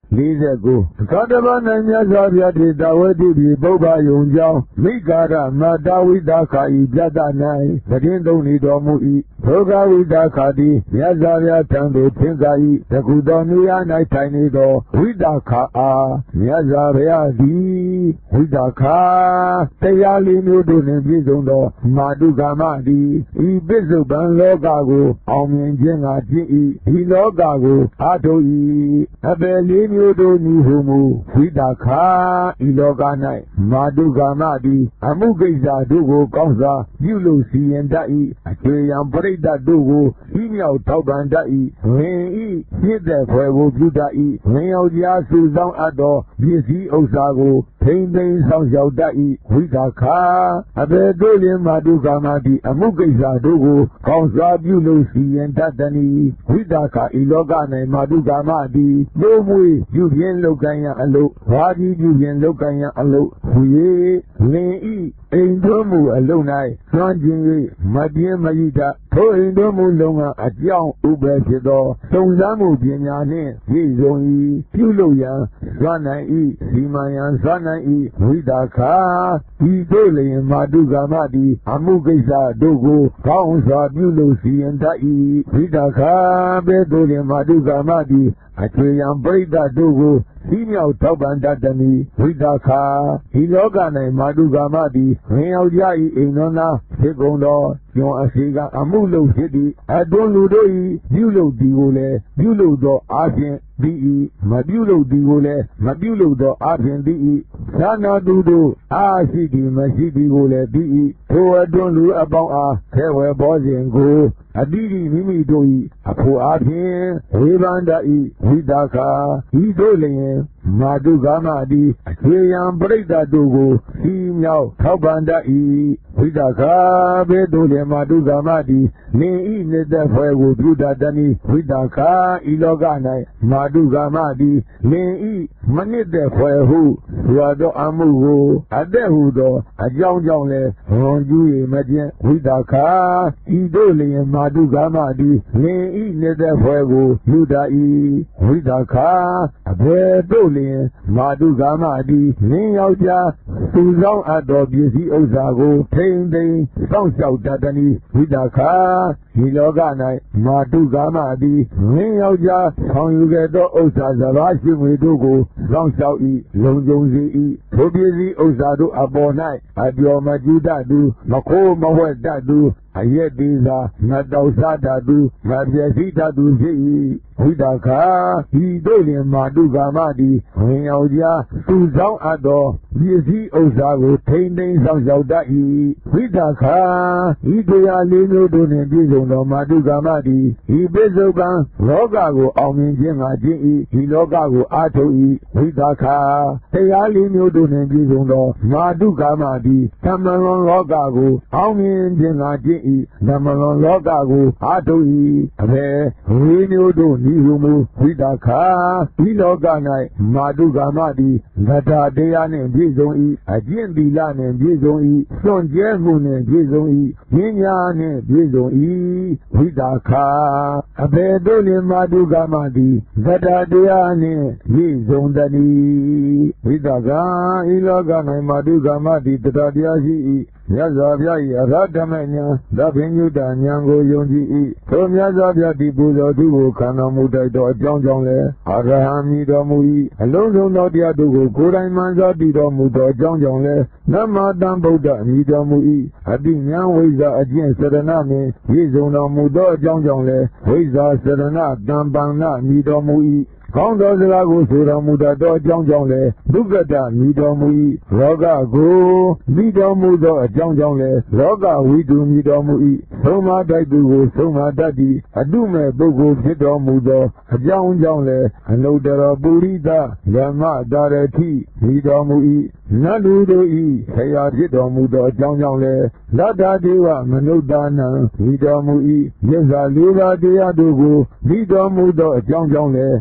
လေးဆယ်ကိုကာတဗနိုင်မြတ်စွာဘုရားတေတာဝတိပြေပုဗ္ဗယုံကြောင့်မိဂါရမတဝိတာခာဤပြတ္တ၌တည်သုံးနေတော်မူ၏ဒုက္ခဝိတာခာတိမြတ်စွာဘုရားထံသို့သင်္ကာ၏တခုသောနေရာ၌ထိုင်နေသောဝိတာခာအားမြတ်စွာဘုရားသည်ဝိတာခာတရားလေးမျိုးတို့နှင့်ပြည့်စုံသောမာတုကာမသည်ဤပစ္စုပန်လောကကိုအောင်မြင်ခြင်းကကျင့်၏ဒီလောကကိုအားထုတ်၏အပယ်လေးမျိုးတို့ဤဟုမူဝိတာခာဤလောက၌မာတုကာမသည်အမှုကိစ္စတို့ကိုကောင်းစွာပြုလို့စီရင်တတ်၏အကျွေယံပရိသတ်တို့ကိုဤမြောက်ထောက်ပံ့တတ်၏ဝင်ဤပြည့်တဲ့ဖွယ်ကိုပြုတတ်၏ဝင်ယောက်ျားစုဆောင်အပ်သောပစ္စည်းဥစ္စာကိုထိမ့်သိမ်းဆောင်ရောက်တတ်၏ဝိတာခာအဘယ်တို့လင်မာတုကာမသည်အမှုကိစ္စတို့ကိုကောင်းစွာပြုလို့စီရင်တတ်သည်ဝိတာခာဤလောက၌မာတုကာမသည်တို့မွေပြုပြင်းလောကံရန်အလို့ဝါဒီပြုပြင်းလောကံရန်အလို့ဟူ၍လင်ဤအိမ်တို့မူအလုံး၌သွမ်းကျင်၍မပြင်းမရိတထိုအိမ်တို့မူလုံးကအကြောင်းဥပ္ပေဖြစ်သောစုံစမ်းမှုပညာနှင့်ပြည့်စုံ၏ပြုလို့ရန်စွမ်းနိုင်၏စီမံရန်စွမ်းနိုင်၏ဝိတာခာဤတို့လျင်မာတုကာမသည်အမှုကိစ္စတို့ကိုကောင်းစွာပြုလို့စီရင်တတ်၏ဝိတာခာဘဲတို့လျင်မာတုကာမသည်အချွေယံပရိသတ်တို့ကိုစီမြောက်ထောက်ပံ့တတ်သည်ဝိတာခာဒီလောက၌မာတုကာမသည်ဝင်ယောက်ျား၏အိမ်တော်သားဖြစ်ကုန်သောကျွန်းအစီကအမှုလုပ်ဖြစ်သည်အတွန်းလူတို့၏ပြုလုပ်သည်ကိုလည်းပြုလုပ်သောအားဖြင့်သည်၏မပြုလုပ်သည်ကိုလည်းမပြုလုပ်သောအားဖြင့်သည်၏သာနာသူတို့အားရှိသည်မရှိသည်ကိုလည်းသည်၏ထိုအတွန်းလူအပေါင်းအားခဲဝဲပေါ်စဉ်ကိုအတိတိမိမိတို့၏အဖို့အားဖြင့်ဝေဘန္တ၏ဝိတာခာဤတို့လျင်မာတုကာမသည်အချွေယံပရိသတ်တို့ကိုစီမြောက်ထောက်ပံ့တတ်၏ဝိတာခာဘဲတို့လျင်မာတုကာမသည်နေဤနေသက်ဖွယ်ကိုပြုတတ်သည်ဝိတာခာဤလောက၌မာတုကာမသည်နေဤမနစ်သက်ဖွယ်ဟုဆိုသောအမှုကိုအသက်ဟုသောအကြောင်းကြောင့်လည်းဝန်ကျူး၍မကျင့်ဝိတာခာဤတို့လျင်မာတုကာမသည်နေဤနေသက်ဖွယ်ကိုပြုတတ်၏ဝိတာခာအဘယ်တို့လျင်မာတုကာမသည်နင်းယောက်ျားသူဆောင်အပ်သောပစ္စည်းဥစ္စာကိုထိမ့်သိမ်းစောင့်ရှောက်တတ်သည်ဝိတာခာဒီလောက၌မာတုကာမသည်နင်းယောက်ျားဆောင်ယူခဲ့သောဥစ္စာစဘာရှိငွေတို့ကိုစောင့်ရှောက်၏လုံခြုံစေ၏ထိုပစ္စည်းဥစ္စာတို့အပေါ်၌အပျော်မကျူးတတ်သူမခိုးမဝှက်တတ်သူအရက်သေးသာမတောက်စားတတ်သူမပြည့်စည်တတ်သူဖြစ်၏ဝိတာခာဤတို့လျင်မာတုကာမသည်ဝင်ယောက်ျားသူဆောင်အပ်သောပစ္စည်းဥစ္စာကိုထိမ့်သိမ်းဆောင်ရှောက်တတ်၏ဝိတာခာဤတရားလေးမျိုးတို့နှင့်ပြည့်စုံသောမာတုကာမသည်ဤပစ္စုပန်လောကကိုအောင်မြင်ခြင်းကကျင့်၏ဒီလောကကိုအားထုတ်၏ဝိတာခာတရားလေးမျိုးတို့နှင့်ပြည့်စုံသောမာတုကာမသည်သမ္မလွန်လောကကိုအောင်မြင်ခြင်းကကျင့်၏သမ္မလွန်လောကကိုအားထုတ်၏အဘယ်ဝေမျိုးတို့ဤဟုမူဝိတာခာဒီလောက၌မာတုကာမသည်ဂတတရားနှင့်ပြည့်စုံ၏အကျင့်သီလနှင့်ပြည့်စုံ၏စွန့်ကြဲမှုနှင့်ပြည့်စုံ၏ဉာဏ်ညာနှင့်ပြည့်စုံ၏ဝိတာခာအဘယ်တို့လင်မာတုကာမသည်ဂတတရားနှင့်ပြည့်စုံသည်ဝိတာခာဤလောက၌မာတုကာမသည်တတရားရှိ၏မြတ်စွာဘုရား၏အရဟတမေဉာဏ်သဗ္ဗညုတဉာဏ်ကိုယုံကြည်၏ထိုမြတ်စွာဘုရားသည်ပူဇော်သူကိုခံတော်မူတတ်သောအကြောင်းကြောင့်လည်းအရဟံမြည်တော်မူ၏အလုံးစုံသောတရားတို့ကိုကိုယ်တိုင်မှန်စွာတည်တော်မူသောအကြောင်းကြောင့်လည်းနမတံဗုဒ္ဓမြည်တော်မူ၏အတိဉာဏ်ဝိဇ္ဇာအကျင့်စရဏနှင့်ပြည့်စုံတော်မူသောအကြောင်းကြောင့်လည်းဝိဇ္ဇာစရဏတံပန္နမြည်တော်မူ၏ကောင်းသောစကားကိုဆိုတော်မူတတ်သောအကြောင်းကြောင့်လည်းဒုက္ကတမြည်တော်မူ၏လောကကိုမြည်တော်မူသောအကြောင်းကြောင့်လည်းလောကဝိတုမြည်တော်မူ၏သုံးမတိုက်သူကိုသုံးမတတ်သည့်အတုမဲ့ပုဂ္ဂိုလ်ဖြစ်တော်မူသောအကြောင်းကြောင့်လည်းအနုတ္တရပုရိသဓမ္မတာရတိမြည်တော်မူ၏နတ်လူတို့၏ဆရာဖြစ်တော်မူသောအကြောင်းကြောင့်လည်းလတ္တဒေဝမနုဿာနံမြည်တော်မူ၏မြတ်စွာလေးပါးတရားတို့ကိုမြည်တော်မူသောအကြောင်းကြောင့်လည်းဗုဒ္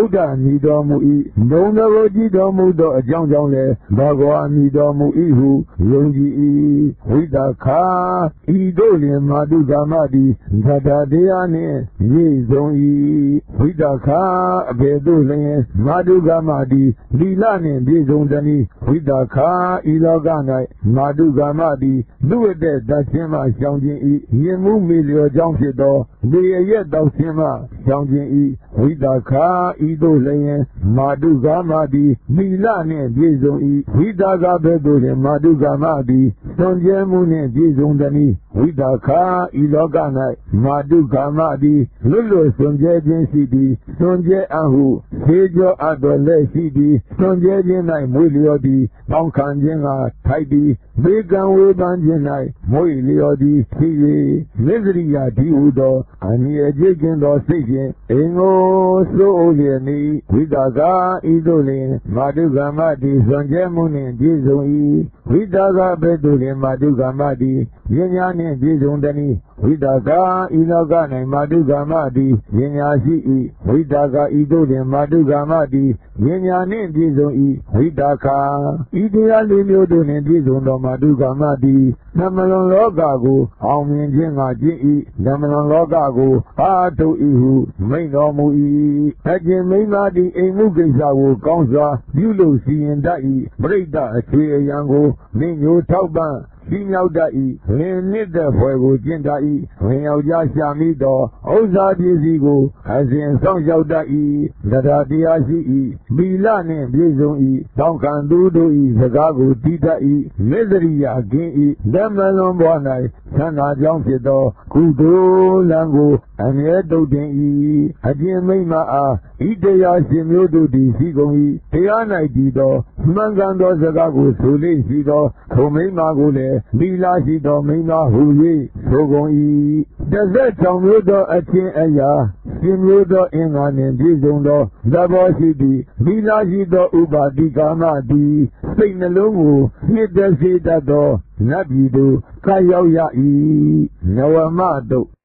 ဒ္ဓမြည်တော်မူ၏ဘုံတော်ကြည်တော်မူသောအကြောင်းကြောင့်လည်းဘဂဝါမြည်တော်မူ၏ဟုယုံကြည်၏ဝိသခာဤတို့လင်မာတုကာမတိသတ္တတရားနှင့်ပြည့်စုံ၏ဝိသခာအဘယ်သို့လျင်မာတုကာမတိလီလနှင့်ပြည့်စုံသည်ဝိသခာဤလောက၌မာတုကာမတိလူဝတ္တတခြင်းမှရှောင်ခြင်း၏ယင်မှုမေလျော်ကြောင်းဖြစ်သောဒေရရက်တောက်ခြင်းမှရှောင်ခြင်း၏ဝိသခာဤသို့လျင်မာတုကာမတိလီလနှင့်ပြည့်စုံ၏ဝိသကဘယ်သို့လျင်မာတုကာမတိသွန်ကျဲမှုနှင့်ပြည့်စုံသည်ဝိသခာဤလောက၌မာတုကာမတိလွတ်လွတ်သွန်ကျဲခြင်းရှိသည်သွန်ကျဲအဟုသေကြောအပ်တော်လက်ရှိသည်သွန်ကျဲခြင်း၌မွေလျော်သည်တောင်းခံခြင်းကထိုက်သည်ဘေကံဝေပန်းခြင်း၌မွေလျော်သည်ဖြစ်၍မစ္စရိယာဒီဟုသောအနိယจิตကင်းသောစိတ်ဖြင့်အင်ကိုစိုးအိုလျက်နေဝိသကာဤသို့လျင်မာတုကာမတိသွန်ကျဲမှုနှင့်ပြည့်စုံ၏ဝိသကာဘယ်သို့လျင်မာတုကာမတိဉာဏ်ဉာဏ်နှင့်ပြည့်စုံသည်ဝိသကာဤလောက၌မာတုကာမတိဉာဏ်ဉာဏ်ရှိ၏ဝိသကာဤသို့လျင်မာတုကာမတိဉာဏ်ဉာဏ်နှင့်ပြည့်စုံ၏ဝိသကာဤတရားလေးမျိုးတို့နှင့်ပြည့်စုံသောမာတုကာမတိနမလွန်လောကကိုအောင်မြင်ခြင်းကကျင့်၏နမလွန်လောကကိုအားထုတ်၏ဟုမိန့်တော်မူ၏အကျင့်မိမ္မာတိအိမ်မှုကိစ္စကိုကောင်းစွာပြုလုပ်စီရင်တတ်၏ပရိသတ်အခြေအယံကိုမင်းညိုထောက်ပံ့ရှိမြောက်တတ်၏လင်နှစ်သက်ဖွယ်ကိုကျင့်တတ်၏ဝင်ယောက်ျားရှာမိသောဥစ္စာပစ္စည်းကိုအစဉ်ဆောင်ရှောက်တတ်၏တရားတရားရှိ၏မီလနှင့်ပြည့်စုံ၏တောင်းခံသူတို့၏စကားကိုတည်တတ်၏မစ္စရိယကင်း၏ဓမ္မလွန်ဘွား၌သံဃာကြောင့်ဖြစ်သောကုသိုလ်လံကိုအမြဲတုတ်တင်၏အကျင့်မိမ္မာအားဤတရားရှင်မျိုးတို့သည်ရှိကုန်၏တရား၌တည်သောမှန်ကန်သောစကားကိုဆိုလေရှိသောထိုမိမ္မာကိုလည်းလီလာရှိသောမိန်းမဟူ၍ဆိုကုန်၏တစ်သက်၆မျိုးသောအချင်းအရာရှင်မျိုးသောအင်္ဂါနှင့်ပြည့်စုံသောသဘောရှိသည်လီလာရှိသောဥပါတိကာမသည်စိတ်နှလုံးကိုနှစ်သက်စေတတ်သောနတ်ပြည်သို့ကပ်ရောက်ရ၏နဝမတုတ်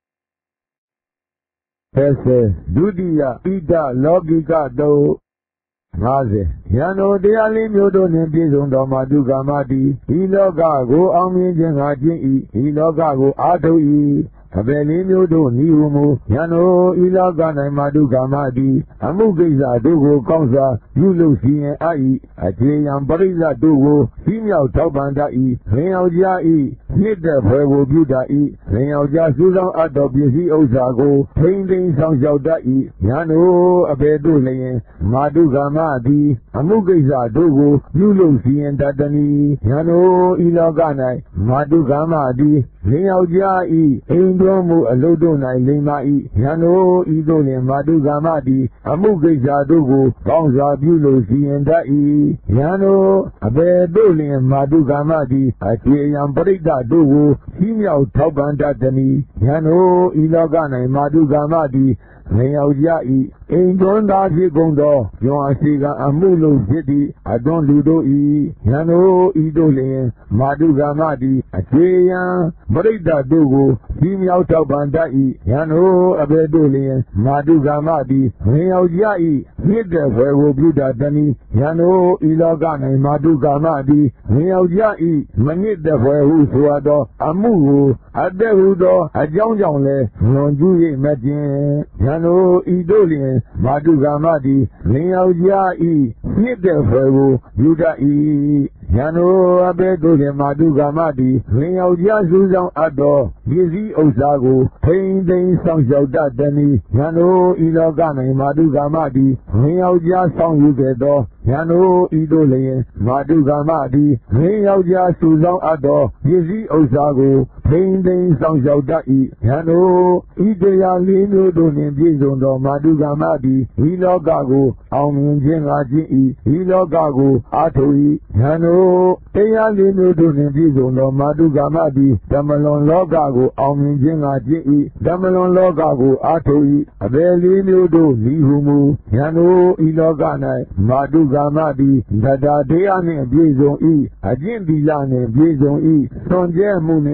ဖေစေဒုတိယဣဒလောကိကတုတ်ငါးဆယ်ယံတို့တရားလေးမျိုးတို့နှင့်ပြည့်စုံသောမာတုကာမတိဤလောကကိုအောင်မြင်ခြင်းငါကျင့်၏ဤလောကကိုအားထုတ်၏အဘယ်လေးမျိုးတို့ဤဟုမူယံတို့ဤလောက၌မာတုကာမတိအမှုကိစ္စတို့ကိုကောင်းစွာပြုလုပ်စီရင်အပ်၏အခြေယံပရိသတ်တို့ကိုစီးမြောက်ထောက်ပံ့တတ်၏လင်ယောက်ျား၏နှစ်သက်ဖွယ်ကိုပြုတတ်၏လင်ယောက်ျားစူးစောင်းအပ်သောပစ္စည်းဥစ္စာကိုထိမ့်သိမ်းဆောင်ရှောက်တတ်၏ယံတို့အဘယ်သို့လျင်မာတုကာမတိအမှုကိစ္စတို့ကိုပြုလုပ်စီရင်တတ်သည်ယံတို့ဤလောက၌မာတုကာမတိလင်ယောက်ျား၏အိမ်တော်မူအလုတို့၌လိမ္မာ၏ယံတို့ဤသို့လျင်မာတုကာမတိအမှုကိစ္စတို့ကိုကောင်းစွာပြုလုပ်စီရင်တတ်၏ယံတို့အဘယ်သို့လျင်မာတုကာမတိအခြေယံပရိသတ်တို့ကိုစီးမြောက်ထောက်ပံ့တတ်သည်ယံတို့ဤလောက၌မာတုကာမတိလင်ယောက်ျား၏အိမ်တွန်းသားဖြစ်ကုန်သောယောအရှိကအမှုလို့ဖြစ်သည့်အတွန်းလူတို့၏ယံတို့ဤတို့လျင်မာတုကာမတိအခြေယံပရိသတ်တို့ကိုစီးမြောက်ထောက်ပံ့တတ်၏ယံတို့အဘယ်တို့လျင်မာတုကာမတိလင်ယောက်ျား၏နှစ်သက်ဖွယ်ကိုပြုတတ်သည်ယံတို့ဤလောက၌မာတုကာမတိလင်ယောက်ျား၏မနှစ်သက်ဖွယ်ဟုဆိုအပ်သောအမှုကိုအသက်ဟုသောအကြောင်းကြောင့်လည်းလွန်ကျူး၍မကျင်ယံတို့ဤတို့လျင်မာတုကာမတိလင်ယောက်ျား၏နှစ်သက်ဖွယ်ကိုပြုတတ်၏ယံတို့အဘယ်သို့လျင်မာတုကာမတိလင်ယောက်ျားစူးစောင်းအပ်သောပစ္စည်းဥစ္စာကိုထိမ့်သိမ်းဆောင်ရှောက်တတ်သည်ယံတို့ဤလောက၌မာတုကာမတိလင်ယောက်ျားဆောင်ယူခဲ့သောယံတို့ဤတို့လျင်မာတုကာမတိလင်ယောက်ျားစူးစောင်းအပ်သောပစ္စည်းဥစ္စာကိုထိမ့်သိမ်းဆောင်ရှောက်တတ်၏ယံတို့ဤတရားလေးမျိုးတို့နှင့်ပြည့်စုံသောမာတုကာမတိဤလောကကိုအောင်မြင်ခြင်းကကျင့်၏ဤလောကကိုအားထုတ်၏ယံတို့တရားလေးမျိုးတို့နှင့်ပြည့်စုံသောမာတုကာမတိဓမ္မလွန်လောကကိုအောင်မြင်ခြင်းကကျင့်၏ဓမ္မလွန်လောကကိုအားထုတ်၏အဘယ်လေးမျိုးတို့ဤဟုမူယံတို့ဤလောက၌မာတုကာမတိသတ္တတရားနှင့်ပြည့်စုံ၏အကျင့်သီလနှင့်ပြည့်စုံ၏သွန်ကျဲမှုနှင့်ပြည့်စုံ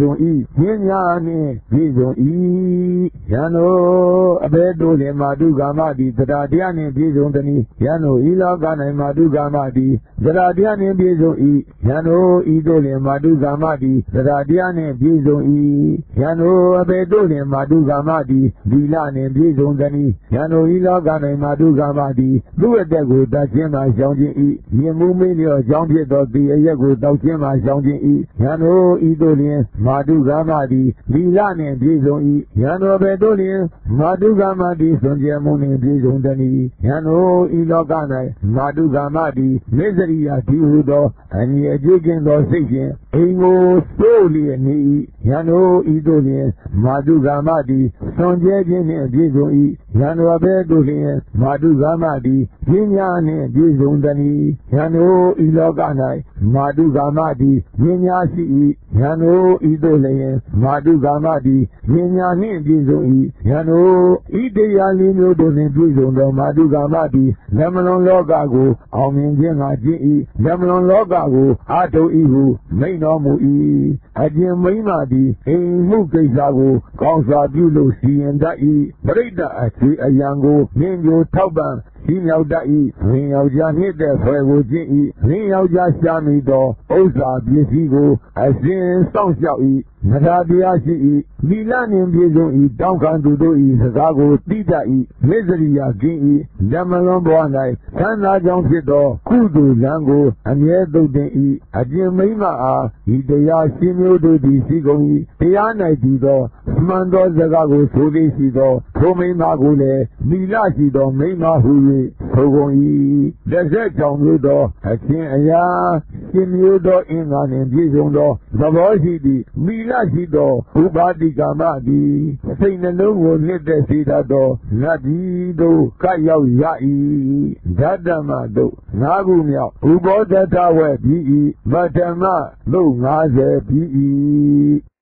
စုံဤဉာဏ်ညာနှင့်ပြည့်စုံ၏ယံတို့အဘယ်သို့လင်မာတုကာမတိတရားတရားနှင့်ပြည့်စုံသည်ယံတို့ဤလောက၌မာတုကာမတိတရားတရားနှင့်ပြည့်စုံ၏ယံတို့ဤသို့လင်မာတုကာမတိတရားတရားနှင့်ပြည့်စုံ၏ယံတို့အဘယ်သို့လင်မာတုကာမတိသီလနှင့်ပြည့်စုံသည်ယံတို့ဤလောက၌မာတုကာမတိသူ့အသက်ကိုတတ်ခြင်းမှရှောင်ခြင်း၏မြင်မှုမေ့လျော့ကြောင်းဖြစ်သောဒီအရက်ကိုတောက်ခြင်းမှရှောင်ခြင်း၏ယံတို့ဤသို့လင်မာတုကာမတိသီလနှင့်ပြည့်စုံ၏ယံတို့ဘယ်သို့လင်မာတုကာမတိစွန့်ကြဲမှုနှင့်ပြည့်စုံသည်ယံတို့ဤလောက၌မာတုကာမတိမေဇရိယဒီဟုသောအညီအကျေးကင်းသောစိတ်ဖြင့်အိမ်ကိုစိုးလျက်နေ၏ယံတို့ဤသို့လင်မာတုကာမတိစွန့်ကြဲခြင်းနှင့်ပြည့်စုံ၏ယံတို့ဘယ်သို့လင်မာတုကာမတိပညာနှင့်ပြည့်စုံသည်ယံတို့ဤလောက၌မာတုကာမတိပညာရှိ၏ယံတို့ဤသို့လင်မာတုကာမတိပညာနှင့်ပြည့်စုံ၏ယံတို့ဤတရားလေးမျိုးတို့နှင့်ပြည့်စုံသောမာတုကာမတိလက်မလွန်လောကကိုအောင်မြင်ခြင်းငါကျင့်၏လက်မလွန်လောကကိုအာထု၏ဟုမိန့်တော်မူ၏အကျင့်မိမ့်မှသည်အိမ်မှုကိစ္စကိုကောင်းစွာပြုလို့စီရင်တတ်၏ပရိဒတ်အခြေအယံကိုမြင်ကြိုထောက်ပံ့ဒီမြောက်တတ်၏ဝိညာဉ်ယောက်ျားနှင့်တဲ့ဖွယ်ကိုကျင့်၏ဝိညာဉ်ယောက်ျားရှာမိသောဥစ္စာပစ္စည်းကိုအစဉ်စောင့်ရှောက်၏နဂါတရားရှိ၏သီလနှင့်ပြည့်စုံ၏တောင်းခံသူတို့၏စကားကိုသိတတ်၏မေဇရိယကင်း၏ဓမ္မလွန်ဘဝ၌သံသာကြောင့်ဖြစ်သောကုသိုလ်လံကိုအမြဲသုတ်တင်၏အကျင့်မိမ့်မအားဤတရားရှင်မျိုးတို့သည်ရှိကုန်၏တရား၌တည်သောမှန်သောစကားကိုဆိုသည်ရှိသောထိုမိမ့်မကိုလည်းသီလရှိသောမိမ့်မဟု၍ဆိုကုန်၏တစ်ဆက်ကြောင့်မျိုးသောအချင်းအရာရှင်မျိုးသောအင်္ဂါနှင့်ပြည့်စုံသောသဘောရှိသည့်သီလရှိသောဥပါတိကာမသည်စိတ်နှလုံးကိုနှစ်သက်စေတတ်သောနတ်ပြည်သို့ကပ်ရောက်ရ၏ဓမ္မတို့ငါးခုမြောက်ဥပောဒထဝဲပြီး၏ပထမသို့၅၀ပြီး၏